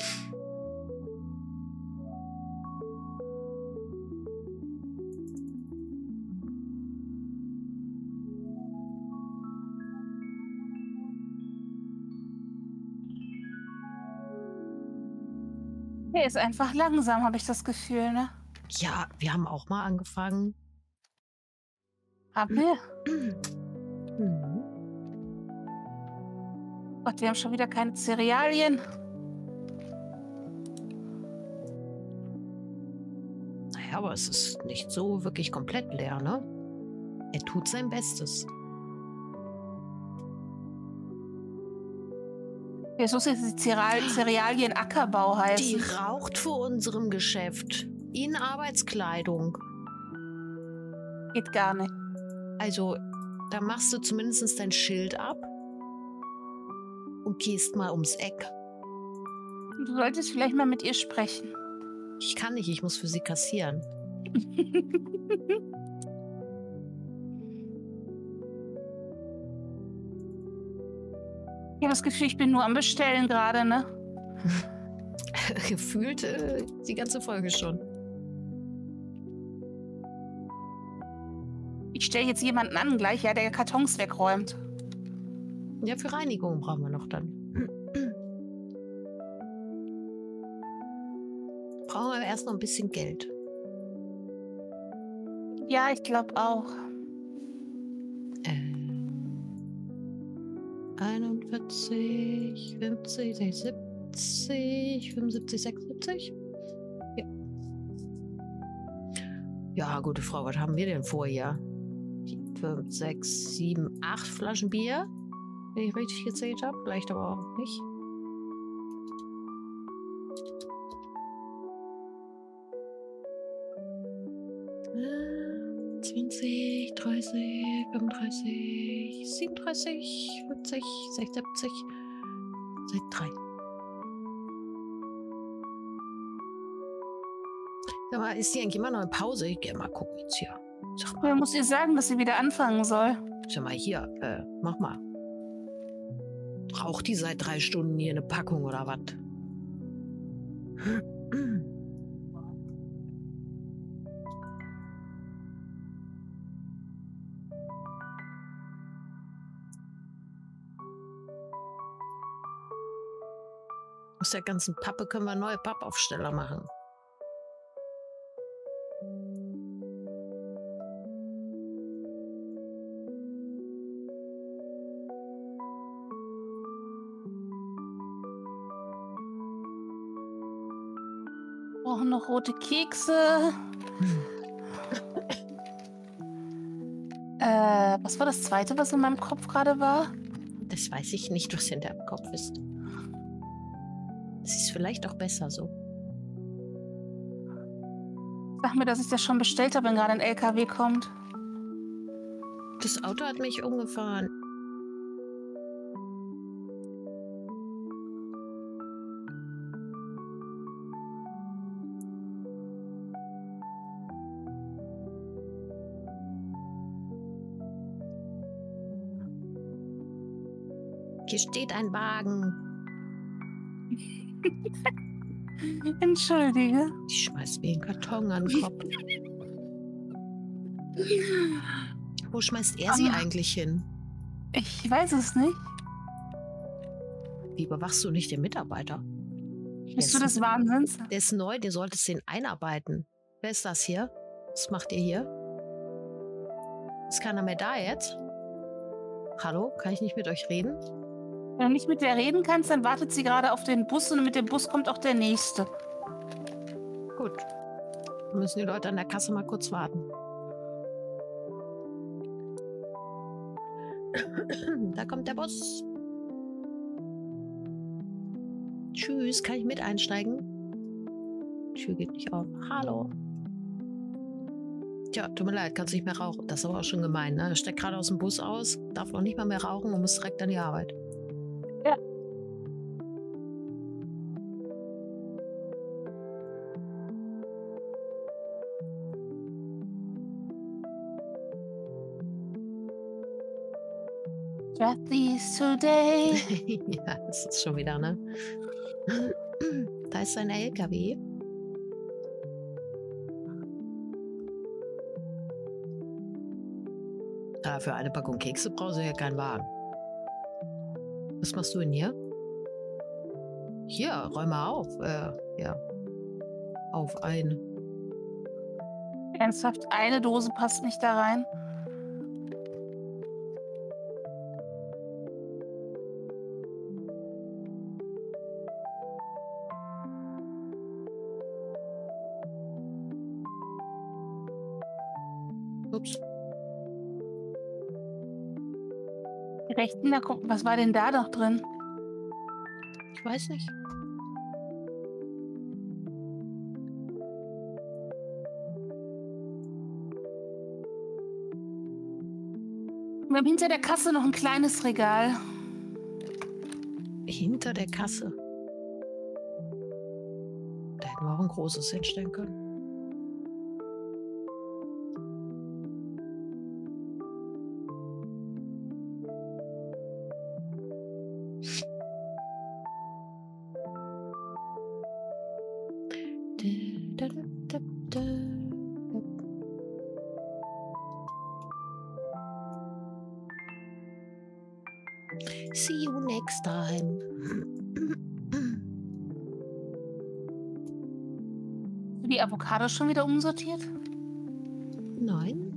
Der ist einfach langsam, habe ich das Gefühl, ne? Ja, wir haben auch mal angefangen. Haben wir? Mhm. Gott, wir haben schon wieder keine Cerealien. Naja, aber es ist nicht so wirklich komplett leer, ne? Er tut sein Bestes. Jetzt muss jetzt die Cereal Cerealien Ackerbau heißen. Die raucht vor unserem Geschäft. In Arbeitskleidung. Geht gar nicht. Also, da machst du zumindest dein Schild ab und gehst mal ums Eck. Du solltest vielleicht mal mit ihr sprechen. Ich kann nicht, ich muss für sie kassieren. Ich habe das Gefühl, ich bin nur am Bestellen gerade, ne? Gefühlt äh, die ganze Folge schon. Ich stelle jetzt jemanden an gleich, ja, der Kartons wegräumt. Ja, für Reinigung brauchen wir noch dann. Brauchen wir erst noch ein bisschen Geld. Ja, ich glaube auch. Äh, einundvierzig, fünfzig, siebzig, fünfundsiebzig, sechsundsiebzig. Ja. Ja, gute Frau, was haben wir denn vor hier? fünf, sechs, sieben, acht Flaschen Bier. Wenn ich richtig gezählt habe. Vielleicht aber auch nicht. Äh, zwanzig, dreißig, fünfunddreißig, siebenunddreißig, fünfzig, sechsundsiebzig. Seit drei. Sag mal, ist die eigentlich immer noch in Pause? Ich geh mal gucken jetzt hier. Sag mal, Wer muss ihr sagen, dass sie wieder anfangen soll? sag mal hier, äh, mach mal. Raucht die seit drei Stunden hier eine Packung oder was? Aus der ganzen Pappe können wir neue Pappaufsteller machen. Brauchen noch rote Kekse. Äh, was war das zweite, was in meinem Kopf gerade war? Das weiß ich nicht, was in deinem Kopf ist. Es ist vielleicht auch besser so. Sag mir, dass ich das schon bestellt habe, wenn gerade ein L K W kommt. Das Auto hat mich umgefahren. Hier steht ein Wagen. Entschuldige. Die schmeißt mir einen Karton an den Kopf. Wo schmeißt er sie Ah. eigentlich hin? Ich weiß es nicht. Wie überwachst du nicht den Mitarbeiter? Bist du des Wahnsinns? Der ist neu, du solltest den einarbeiten. Wer ist das hier? Was macht ihr hier? Ist keiner mehr da jetzt? Hallo, kann ich nicht mit euch reden? Wenn du nicht mit der reden kannst, dann wartet sie gerade auf den Bus und mit dem Bus kommt auch der nächste. Gut. Dann müssen die Leute an der Kasse mal kurz warten. Da kommt der Bus. Tschüss, kann ich mit einsteigen? Tür geht nicht auf. Hallo. Tja, tut mir leid, kannst nicht mehr rauchen. Das ist aber auch schon gemein, ne? Steckt gerade aus dem Bus aus, darf noch nicht mal mehr rauchen und muss direkt an die Arbeit. Ja. Jathies today. Ja, das ist schon wieder, ne? Da ist ein L K W. Ah, für eine Packung Kekse brauchst du ja keinen Wagen. Was machst du denn hier? Hier, räum mal auf. Äh, ja. Auf ein. Ernsthaft, eine Dose passt nicht da rein. Ups. Die rechten, da gucken, was war denn da noch drin? Ich weiß nicht. Wir haben hinter der Kasse noch ein kleines Regal. Hinter der Kasse. Da hätten wir auch ein großes hinstellen können. Da, da, da, da, da. See you next time. Die Avocado schon wieder umsortiert? Nein.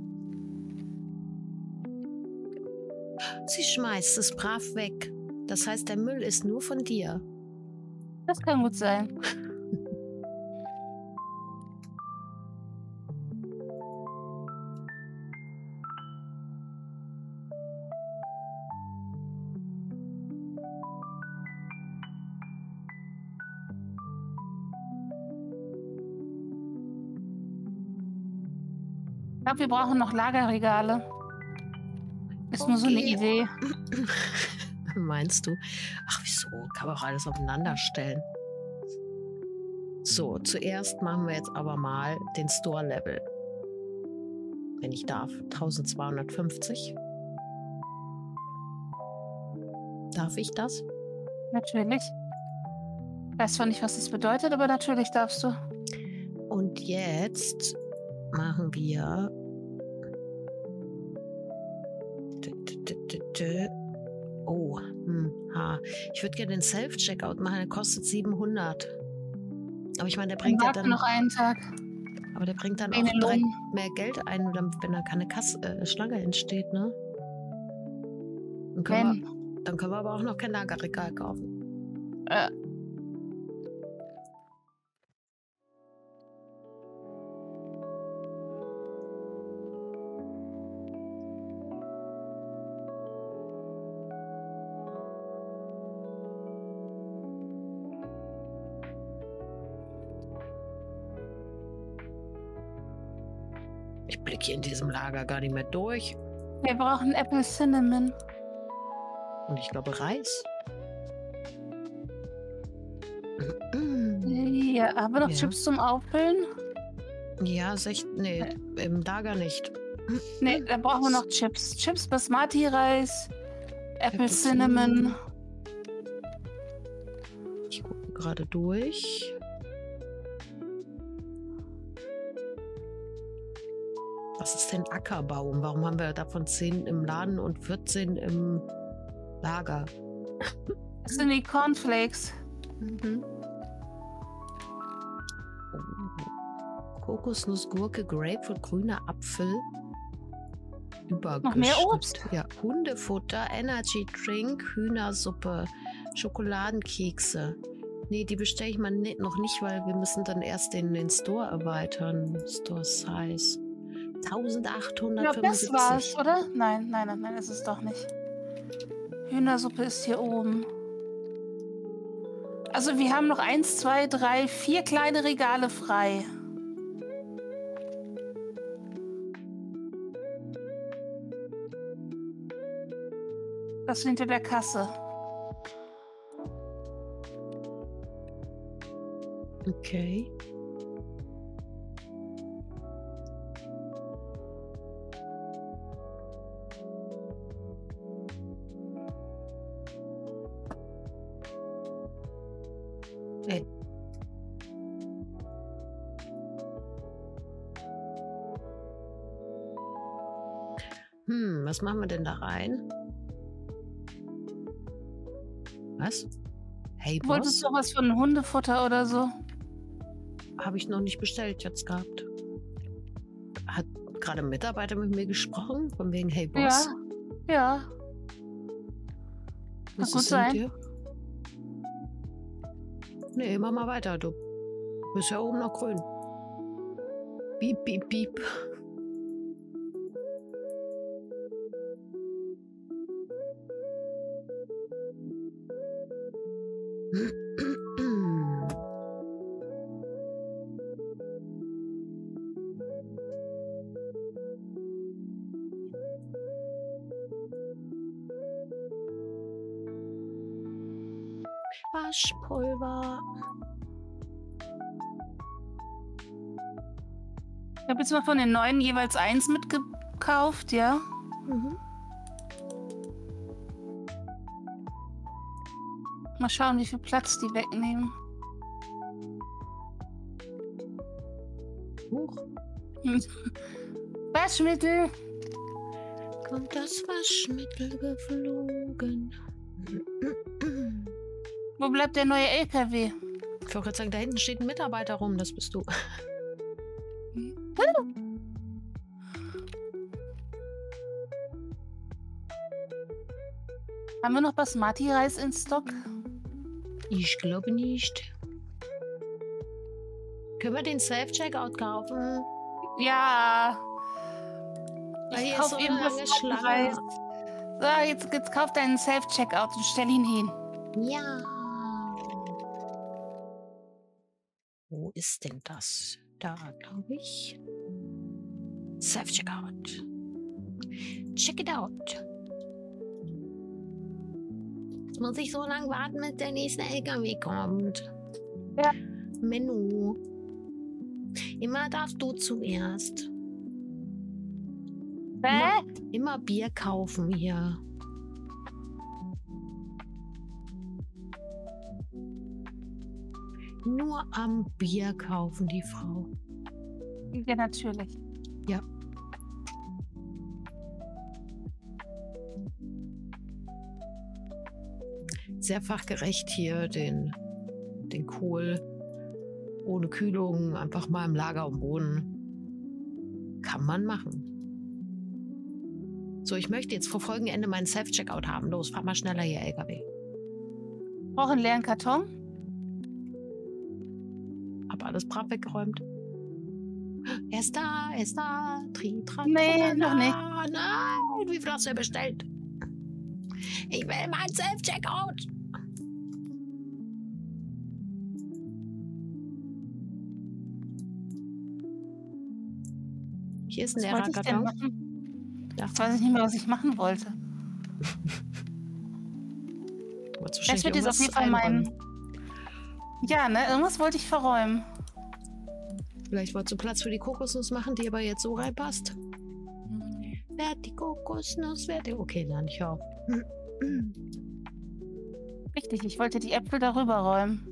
Sie schmeißt es brav weg. Das heißt, der Müll ist nur von dir. Das kann gut sein. glaube, wir brauchen noch Lagerregale. Ist nur so eine Okay. Idee. Meinst du? Ach, wieso? Kann man auch alles aufeinander stellen. So, zuerst machen wir jetzt aber mal den Store-Level. Wenn ich darf. eintausendzweihundertfünfzig. Darf ich das? Natürlich. Weiß zwar nicht, was das bedeutet, aber natürlich darfst du. Und jetzt machen wir. Oh, hm, ha. Ich würde gerne den Self-Checkout machen, der kostet siebenhundert. Aber ich meine, der bringt ja Warte dann. noch einen Tag. Aber der bringt dann auch Eine direkt Lohn. mehr Geld ein, wenn da keine Kasse, äh, Schlange entsteht, ne? Dann können, Wenn. wir, dann können wir aber auch noch kein Lagerregal kaufen. Äh, Ich blicke in diesem Lager gar nicht mehr durch. wir brauchen Apple Cinnamon. Und ich glaube Reis. Ja, haben wir noch Ja. Chips zum Auffüllen? Ja, sech, nee, im Lager nicht. Ne, da brauchen wir noch Chips. Chips, Basmati-Reis, Apple Apple Cinnamon. Ich gucke gerade durch. Was ist denn Ackerbaum? Warum haben wir davon zehn im Laden und vierzehn im Lager? Das sind die Cornflakes. Mhm. Oh. Kokosnuss, Gurke, Grapefruit, grüner Apfel. Übergeschnitten. Noch mehr Obst? Ja, Hundefutter, Energy Drink, Hühnersuppe, Schokoladenkekse. Nee, die bestelle ich mal ni- noch nicht, weil wir müssen dann erst den, den Store erweitern. Store Size. Ich glaube, das eintausendachthundertfünfundsiebzig. war's, oder? Nein, nein, nein, nein, ist es doch nicht. Hühnersuppe ist hier oben. Also wir haben noch eins, zwei, drei, vier kleine Regale frei. Das sind hinter der Kasse. Okay. Ey. Hm, was machen wir denn da rein? Was? Hey, Du wolltest Boss? doch was von Hundefutter oder so? Habe ich noch nicht bestellt jetzt gehabt. Hat gerade ein Mitarbeiter mit mir gesprochen, von wegen Hey Boss? Ja. Ja. Was gut ist denn mit sein. dir? Nee, mach mal weiter, du. Bist ja oben noch grün. Piep, piep, piep. Waschpulver. Ich habe jetzt mal von den neuen jeweils eins mitgekauft, ja. Mhm. Mal schauen, wie viel Platz die wegnehmen. Huch. Waschmittel. Kommt das Waschmittel geflogen? Wo bleibt der neue L K W? Ich wollte gerade sagen, da hinten steht ein Mitarbeiter rum, das bist du. Haben wir noch Basmati-Reis in Stock? Ich glaube nicht. Können wir den Self-Checkout kaufen? Ja. Weil Ich hier ist kauf so eine eben lange Basmati-Reis. So, jetzt, jetzt kauf deinen Self-Checkout und stell ihn hin. Ja. Wo ist denn das? Da, glaube ich. Self-Checkout. Check it out. Jetzt muss ich so lange warten, bis der nächste L K W kommt. Ja. Menü. Immer darfst du zuerst. Hä? Immer Bier kaufen hier. Nur am Bier kaufen, die Frau. Ja, natürlich. Ja. Sehr fachgerecht hier den, den Kohl ohne Kühlung einfach mal im Lager am Boden. Kann man machen. So, ich möchte jetzt vor Folgenende meinen Self-Checkout haben. Los, fahr mal schneller hier, L K W. Brauche einen leeren Karton? Hab alles brav weggeräumt. Er ist da, er ist da. Tri, tra, Nee, tra, noch nicht. Nein, wie viel hast du bestellt? Ich will mein Self-Checkout. Hier ist ein Was leerer wollte ich denn Karton. machen? Ja. Jetzt weiß ich nicht mehr, was ich machen wollte. Das wird jetzt auf jeden Fall mein... Ja, ne? Irgendwas wollte ich verräumen. Vielleicht wolltest du Platz für die Kokosnuss machen, die aber jetzt so reinpasst. Wer hat die Kokosnuss? Wer hat die... Okay, dann ich hör. Richtig, ich wollte die Äpfel darüber räumen.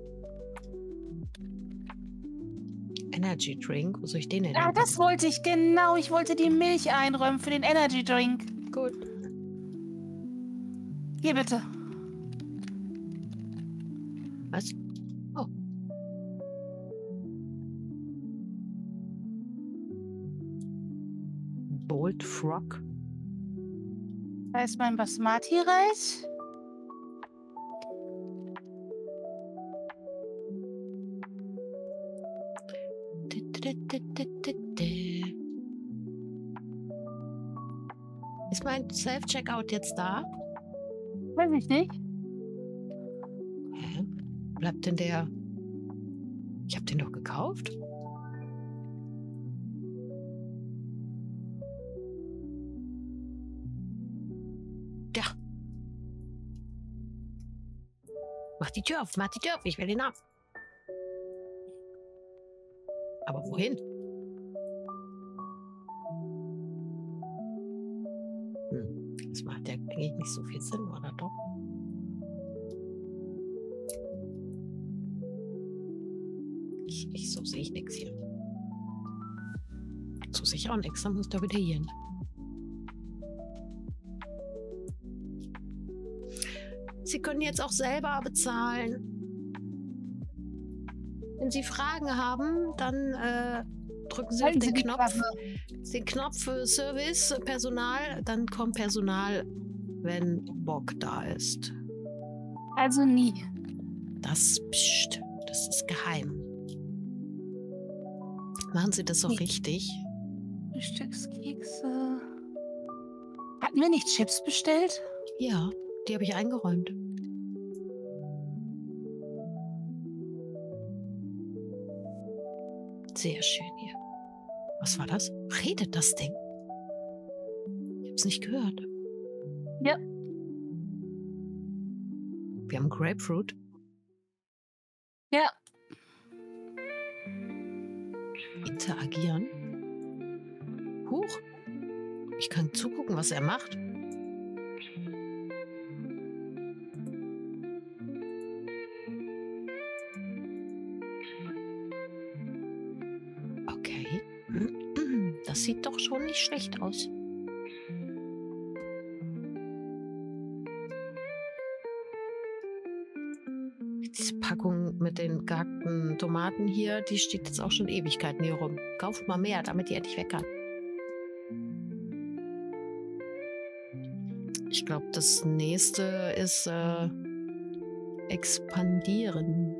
Energy Drink, wo soll ich den denn? Ah, das wollte ich, genau. Ich wollte die Milch einräumen für den Energy Drink. Gut. Hier bitte. Was? Oh. Bold Frog. Da ist mein Basmati-Reis. Ist mein Self-Checkout jetzt da? Weiß ich nicht. Hä? Bleibt denn der... Ich hab den doch gekauft? Ja. Mach die Tür auf, mach die Tür auf, ich will den ab. Aber wohin? Hm, das macht ja eigentlich nicht so viel Sinn, oder doch? Ich, ich, so sehe ich nichts hier. So sehe ich auch nichts, dann muss da wieder hier hin. Sie können jetzt auch selber bezahlen. Wenn Sie Fragen haben, dann äh, drücken Sie Halten auf Sie den die Knopf, Klappe. den Knopf für Service, Personal, dann kommt Personal, wenn Bock da ist. Also nie. Das, pst, das ist geheim. Machen Sie das auch Nee. richtig? Frühstückskekse. Hatten wir nicht Chips bestellt? Ja, die habe ich eingeräumt. Sehr schön hier. Was war das? Redet das Ding? Ich hab's nicht gehört. Ja. Wir haben Grapefruit. Ja. Interagieren. Huch. Ich kann zugucken, was er macht. Okay. Das sieht doch schon nicht schlecht aus. Diese Packung mit den gehackten Tomaten hier, die steht jetzt auch schon Ewigkeiten hier rum. Kauft mal mehr, damit die endlich weg kann. Ich glaube, das nächste ist äh, expandieren.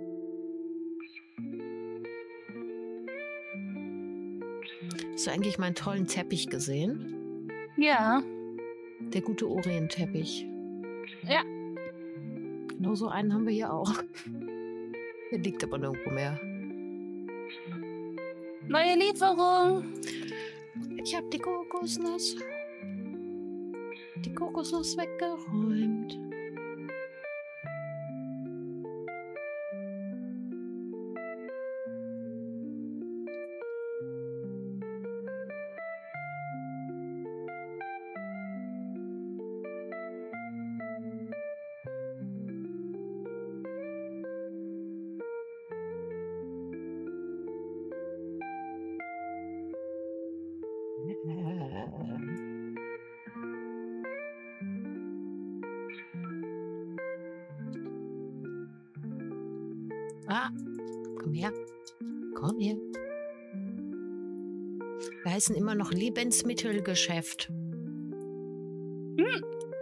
Hast du eigentlich meinen tollen Teppich gesehen? Ja. Der gute Orient-Teppich. Ja. Genau so einen haben wir hier auch. Der liegt aber nirgendwo mehr. Neue Lieferung. Ich habe die Kokosnuss. Die Kokosnuss weggeräumt. Ah, komm her. Komm her. Wir heißen immer noch Lebensmittelgeschäft. Hm.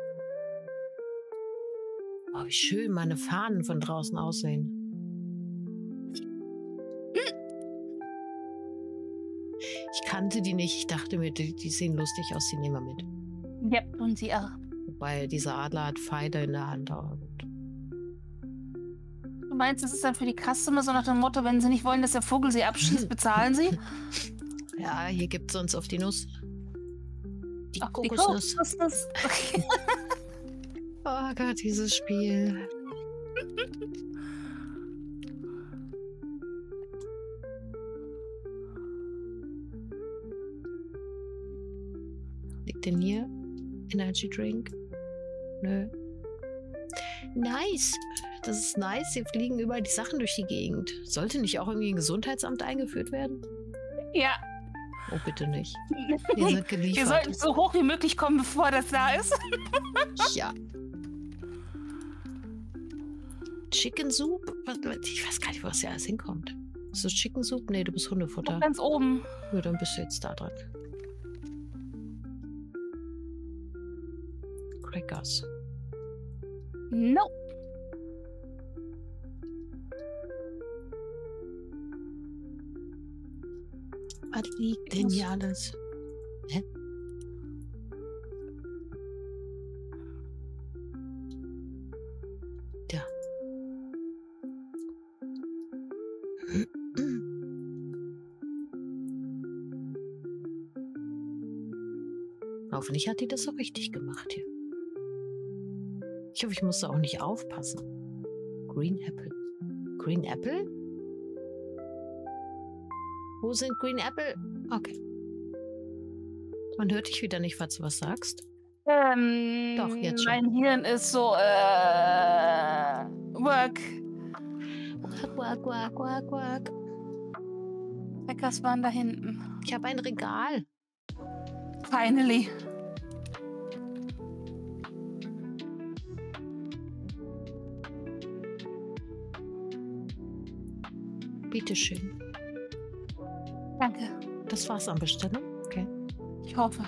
Oh, wie schön meine Fahnen von draußen aussehen. Ich kannte die nicht. Ich dachte mir, die, die sehen lustig aus, die nehmen wir mit. Ja, tun sie auch. Wobei dieser Adler hat Pfeile in der Hand. Aber gut. Du meinst, das ist dann für die Customer so nach dem Motto, wenn sie nicht wollen, dass der Vogel sie abschießt, bezahlen sie? Ja, hier gibt es uns auf die Nuss. Die Ach, die Kokosnuss. Kokosnuss. Oh Gott, dieses Spiel. Liegt denn hier? Energy Drink? Nö. Nice. Das ist nice. Hier fliegen überall die Sachen durch die Gegend. Sollte nicht auch irgendwie ein Gesundheitsamt eingeführt werden? Ja. Oh, bitte nicht. Wir sind geliefert. Wir sollten so hoch wie möglich kommen, bevor das da ist. Ja. Chicken Soup? Was, ich weiß gar nicht, wo das hier alles hinkommt. Ist das Chicken Soup? Nee, du bist Hundefutter. Ganz oben. Ja, dann bist du jetzt da dran. Crackers. No. Was liegt denn hier alles? Hä? Da. Hoffentlich hat die das so richtig gemacht hier. Ich hoffe, ich musste auch nicht aufpassen. Green Apple. Green Apple? Wo sind Green Apple? Okay. Man hört dich wieder nicht, falls du was sagst. Ähm, Doch, jetzt schon. Mein Hirn ist so, äh, work. Quack, quack, quack, quack, quack. Crackers waren da hinten. Ich habe ein Regal. Finally. Bitteschön. Danke. Das war's an Bestellung? Okay. Ich hoffe.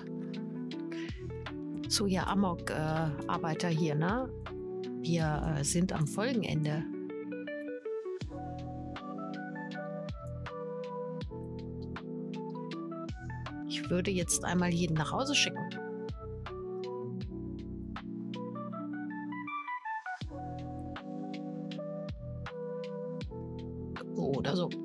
So, ihr Amok-Arbeiter äh, hier, ne? Wir äh, sind am Folgenende. Ich würde jetzt einmal jeden nach Hause schicken. Oder so.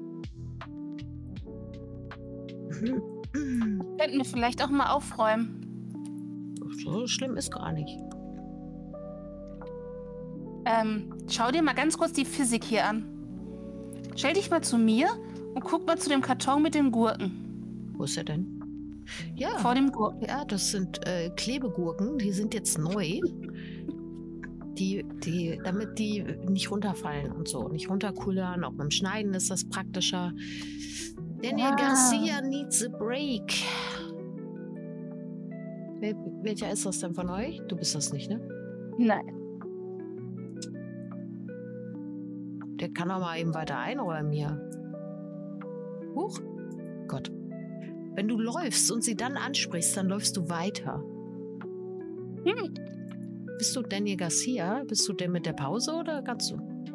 Könnten wir vielleicht auch mal aufräumen. So schlimm ist gar nicht. Ähm, schau dir mal ganz kurz die Physik hier an. Stell dich mal zu mir und guck mal zu dem Karton mit den Gurken. Wo ist er denn? Ja, Vor dem Gurken. ja, das sind äh, Klebegurken. Die sind jetzt neu. Die, die, damit die nicht runterfallen und so, nicht runterkullern. Auch beim Schneiden ist das praktischer. Daniel Ah. Garcia needs a break. Wel welcher ist das denn von euch? Du bist das nicht, ne? Nein. Der kann doch mal eben weiter einräumen hier. Huch. Gott. Wenn du läufst und sie dann ansprichst, dann läufst du weiter. Hm. Bist du Daniel Garcia? Bist du der mit der Pause oder kannst du?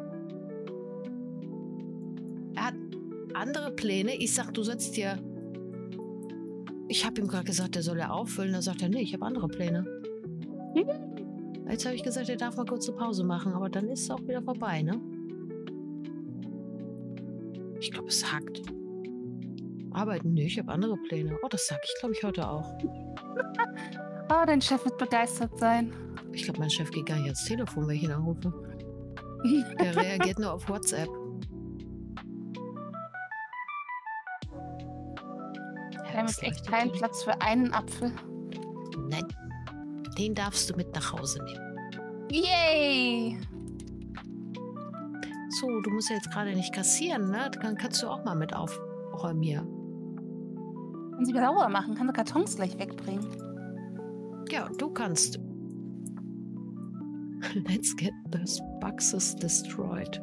Er hat andere Pläne. Ich sag, du sollst hier. Ich habe ihm gerade gesagt, er soll ja auffüllen. Da sagt er, nee, ich habe andere Pläne. Hm. Jetzt habe ich gesagt, er darf mal kurz eine Pause machen, aber dann ist es auch wieder vorbei, ne? Ich glaube, es hackt. Arbeiten? Nee, ich habe andere Pläne. Oh, das sage ich, glaube ich, heute auch. Oh, dein Chef wird begeistert sein. Ich glaube, mein Chef geht gar nicht ans Telefon, wenn ich ihn anrufe. Der reagiert nur auf WhatsApp. Wir haben jetzt echt keinen Platz für einen Apfel. Nein, den darfst du mit nach Hause nehmen. Yay! So, du musst ja jetzt gerade nicht kassieren, ne? Dann kannst du auch mal mit aufräumen hier. Kann sie sauber machen, kann sie Kartons gleich wegbringen. Ja, du kannst. Let's get those boxes destroyed.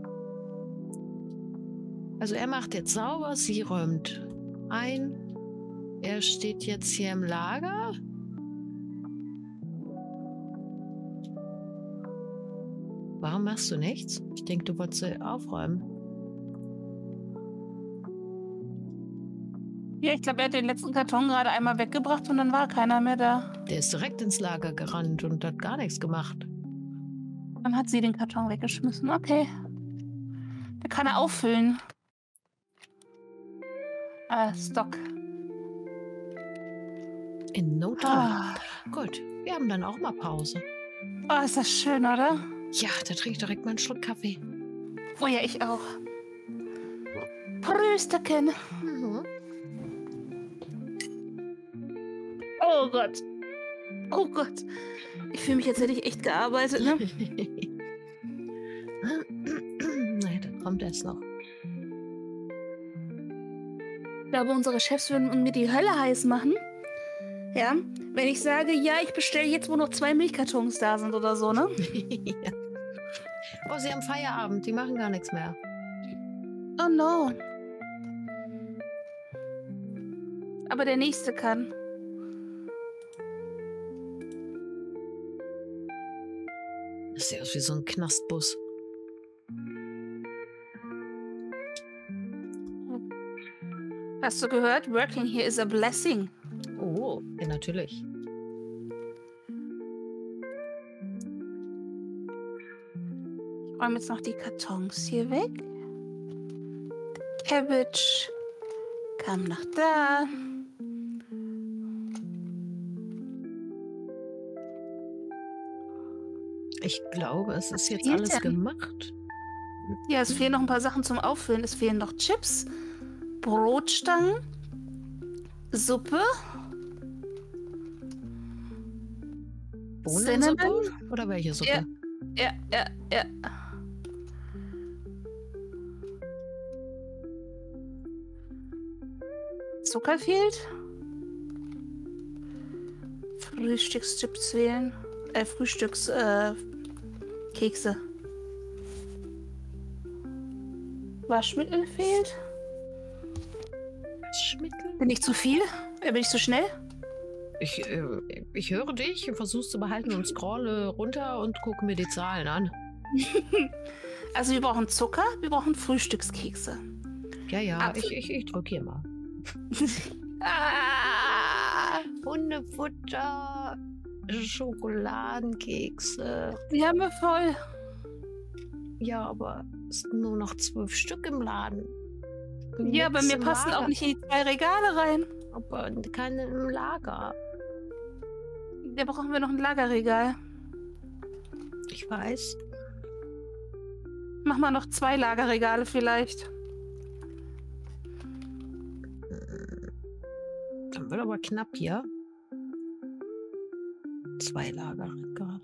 Also er macht jetzt sauber, sie räumt ein. Er steht jetzt hier im Lager. Warum machst du nichts? Ich denke, du wolltest sie aufräumen. Ja, ich glaube, er hat den letzten Karton gerade einmal weggebracht und dann war keiner mehr da. Der ist direkt ins Lager gerannt und hat gar nichts gemacht. Dann hat sie den Karton weggeschmissen. Okay. Da kann er auffüllen. Äh, Stock. In no time. Ah. Gut, wir haben dann auch mal Pause. Oh, ist das schön, oder? Ja, da trinke ich direkt mal einen Schluck Kaffee. Oh ja, ich auch. Prösterchen. Mhm. Oh Gott. Oh Gott. Ich fühle mich, als hätte ich echt gearbeitet, ne? Nein, das kommt erst noch. Ich glaube, unsere Chefs würden mir die Hölle heiß machen. Ja, wenn ich sage, ja, ich bestelle jetzt, wo noch zwei Milchkartons da sind oder so, ne? Ja. Oh, sie haben Feierabend, die machen gar nichts mehr. Oh no. Aber der nächste kann. Das sieht aus wie so ein Knastbus. Hast du gehört? Working here is a blessing. Oh, ja, natürlich. Ich räume jetzt noch die Kartons hier weg. Cabbage kam nach da. Ich glaube, es ist jetzt fehlt alles denn? gemacht. Ja, es fehlen noch ein paar Sachen zum Auffüllen. Es fehlen noch Chips, Brotstangen, Suppe, Bohnensuppe? Cinnamon? Oder welche Suppe? Ja. Ja, ja, ja. Zucker fehlt. Frühstückschips wählen. Äh, Frühstücks, äh, Kekse. Waschmittel fehlt. Waschmittel? Bin ich zu viel? Äh, bin ich zu schnell? Ich, äh, ich höre dich, versuch's zu behalten und scrolle runter und gucke mir die Zahlen an. Also wir brauchen Zucker, wir brauchen Frühstückskekse. Ja, ja, Apfel. ich, ich, ich drücke hier mal. Ah, Hundefutter, Schokoladenkekse. die haben wir voll. Ja, aber es sind nur noch zwölf Stück im Laden. Ja, aber Nix mir im passen Lager. auch nicht in die zwei Regale rein. Aber keine im Lager. Da brauchen wir noch ein Lagerregal. Ich weiß. Mach mal noch zwei Lagerregale vielleicht. Dann wird aber knapp hier. Zwei Lagerregale.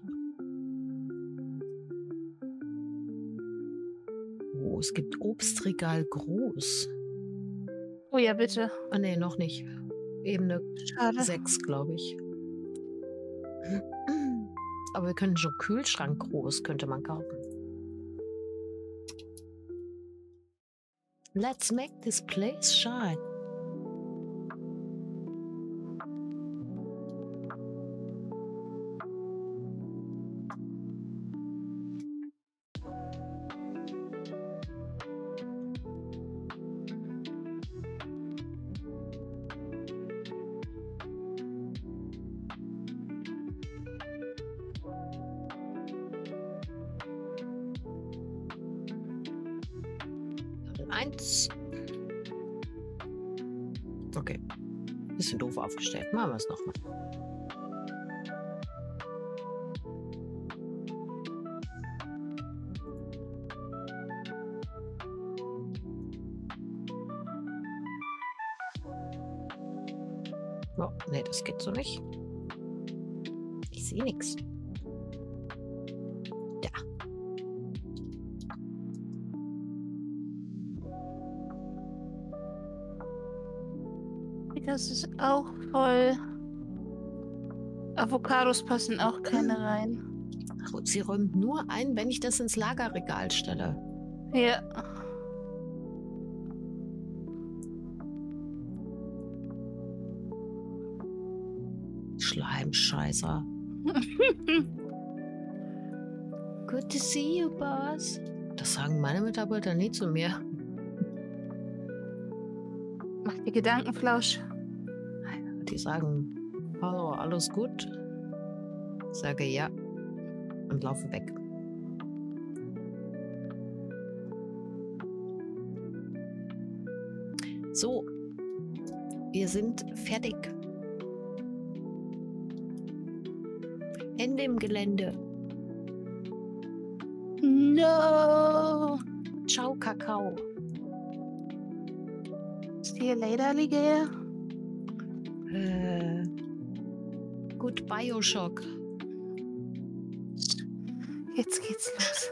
Oh, es gibt Obstregal groß. Oh ja, bitte. Ah, nee, noch nicht. Ebene Schade. sechs, glaube ich. Aber wir können so Kühlschrank groß, könnte man kaufen. Let's make this place shine. Eins. Okay. Bisschen doof aufgestellt. Machen wir es nochmal. Oh, nee, das geht so nicht. Ich sehe nichts. Da. Das ist auch voll. Avocados passen auch keine rein. Ach, und sie räumt nur ein, wenn ich das ins Lagerregal stelle. Ja. Schleimscheißer. Good to see you, Boss. Das sagen meine Mitarbeiter nie zu mir. Mach dir Gedanken, Flausch. Die sagen, hallo, alles gut? Sage ja und laufe weg. So, wir sind fertig. Ende im Gelände. No. Ciao, Kakao. See you later, Alligator. Äh, gut, Bioshock. Jetzt geht's los.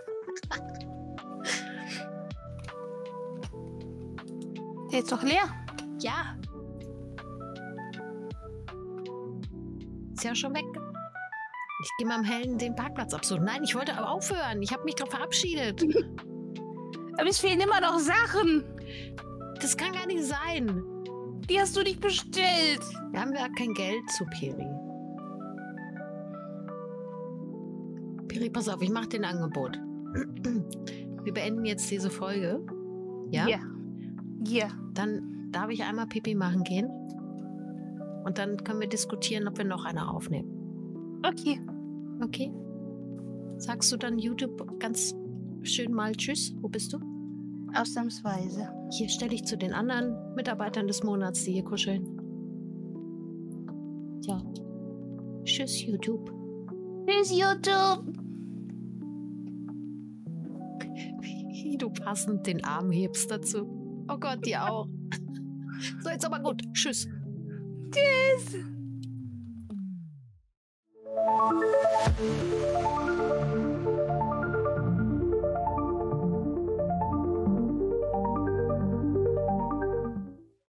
Der ist doch leer. Ja. Ist ja schon weg. Ich gehe mal am Hellen den Parkplatz absuchen. Nein, ich wollte aber aufhören. Ich habe mich doch verabschiedet. Aber es fehlen immer noch Sachen. Das kann gar nicht sein. Die hast du nicht bestellt. Wir haben ja kein Geld zu Peri. Peri, pass auf, ich mache dir ein Angebot. Wir beenden jetzt diese Folge. Ja? Ja. Ja. Dann darf ich einmal Pipi machen gehen. Und dann können wir diskutieren, ob wir noch eine aufnehmen. Okay. Okay. Sagst du dann YouTube ganz schön mal Tschüss? Wo bist du? Ausnahmsweise. Hier stelle ich zu den anderen Mitarbeitern des Monats, die hier kuscheln. Ja. Tschüss, YouTube. Tschüss, YouTube. Wie du passend den Arm hebst dazu. Oh Gott, die auch. So, jetzt aber gut. Tschüss. Tschüss.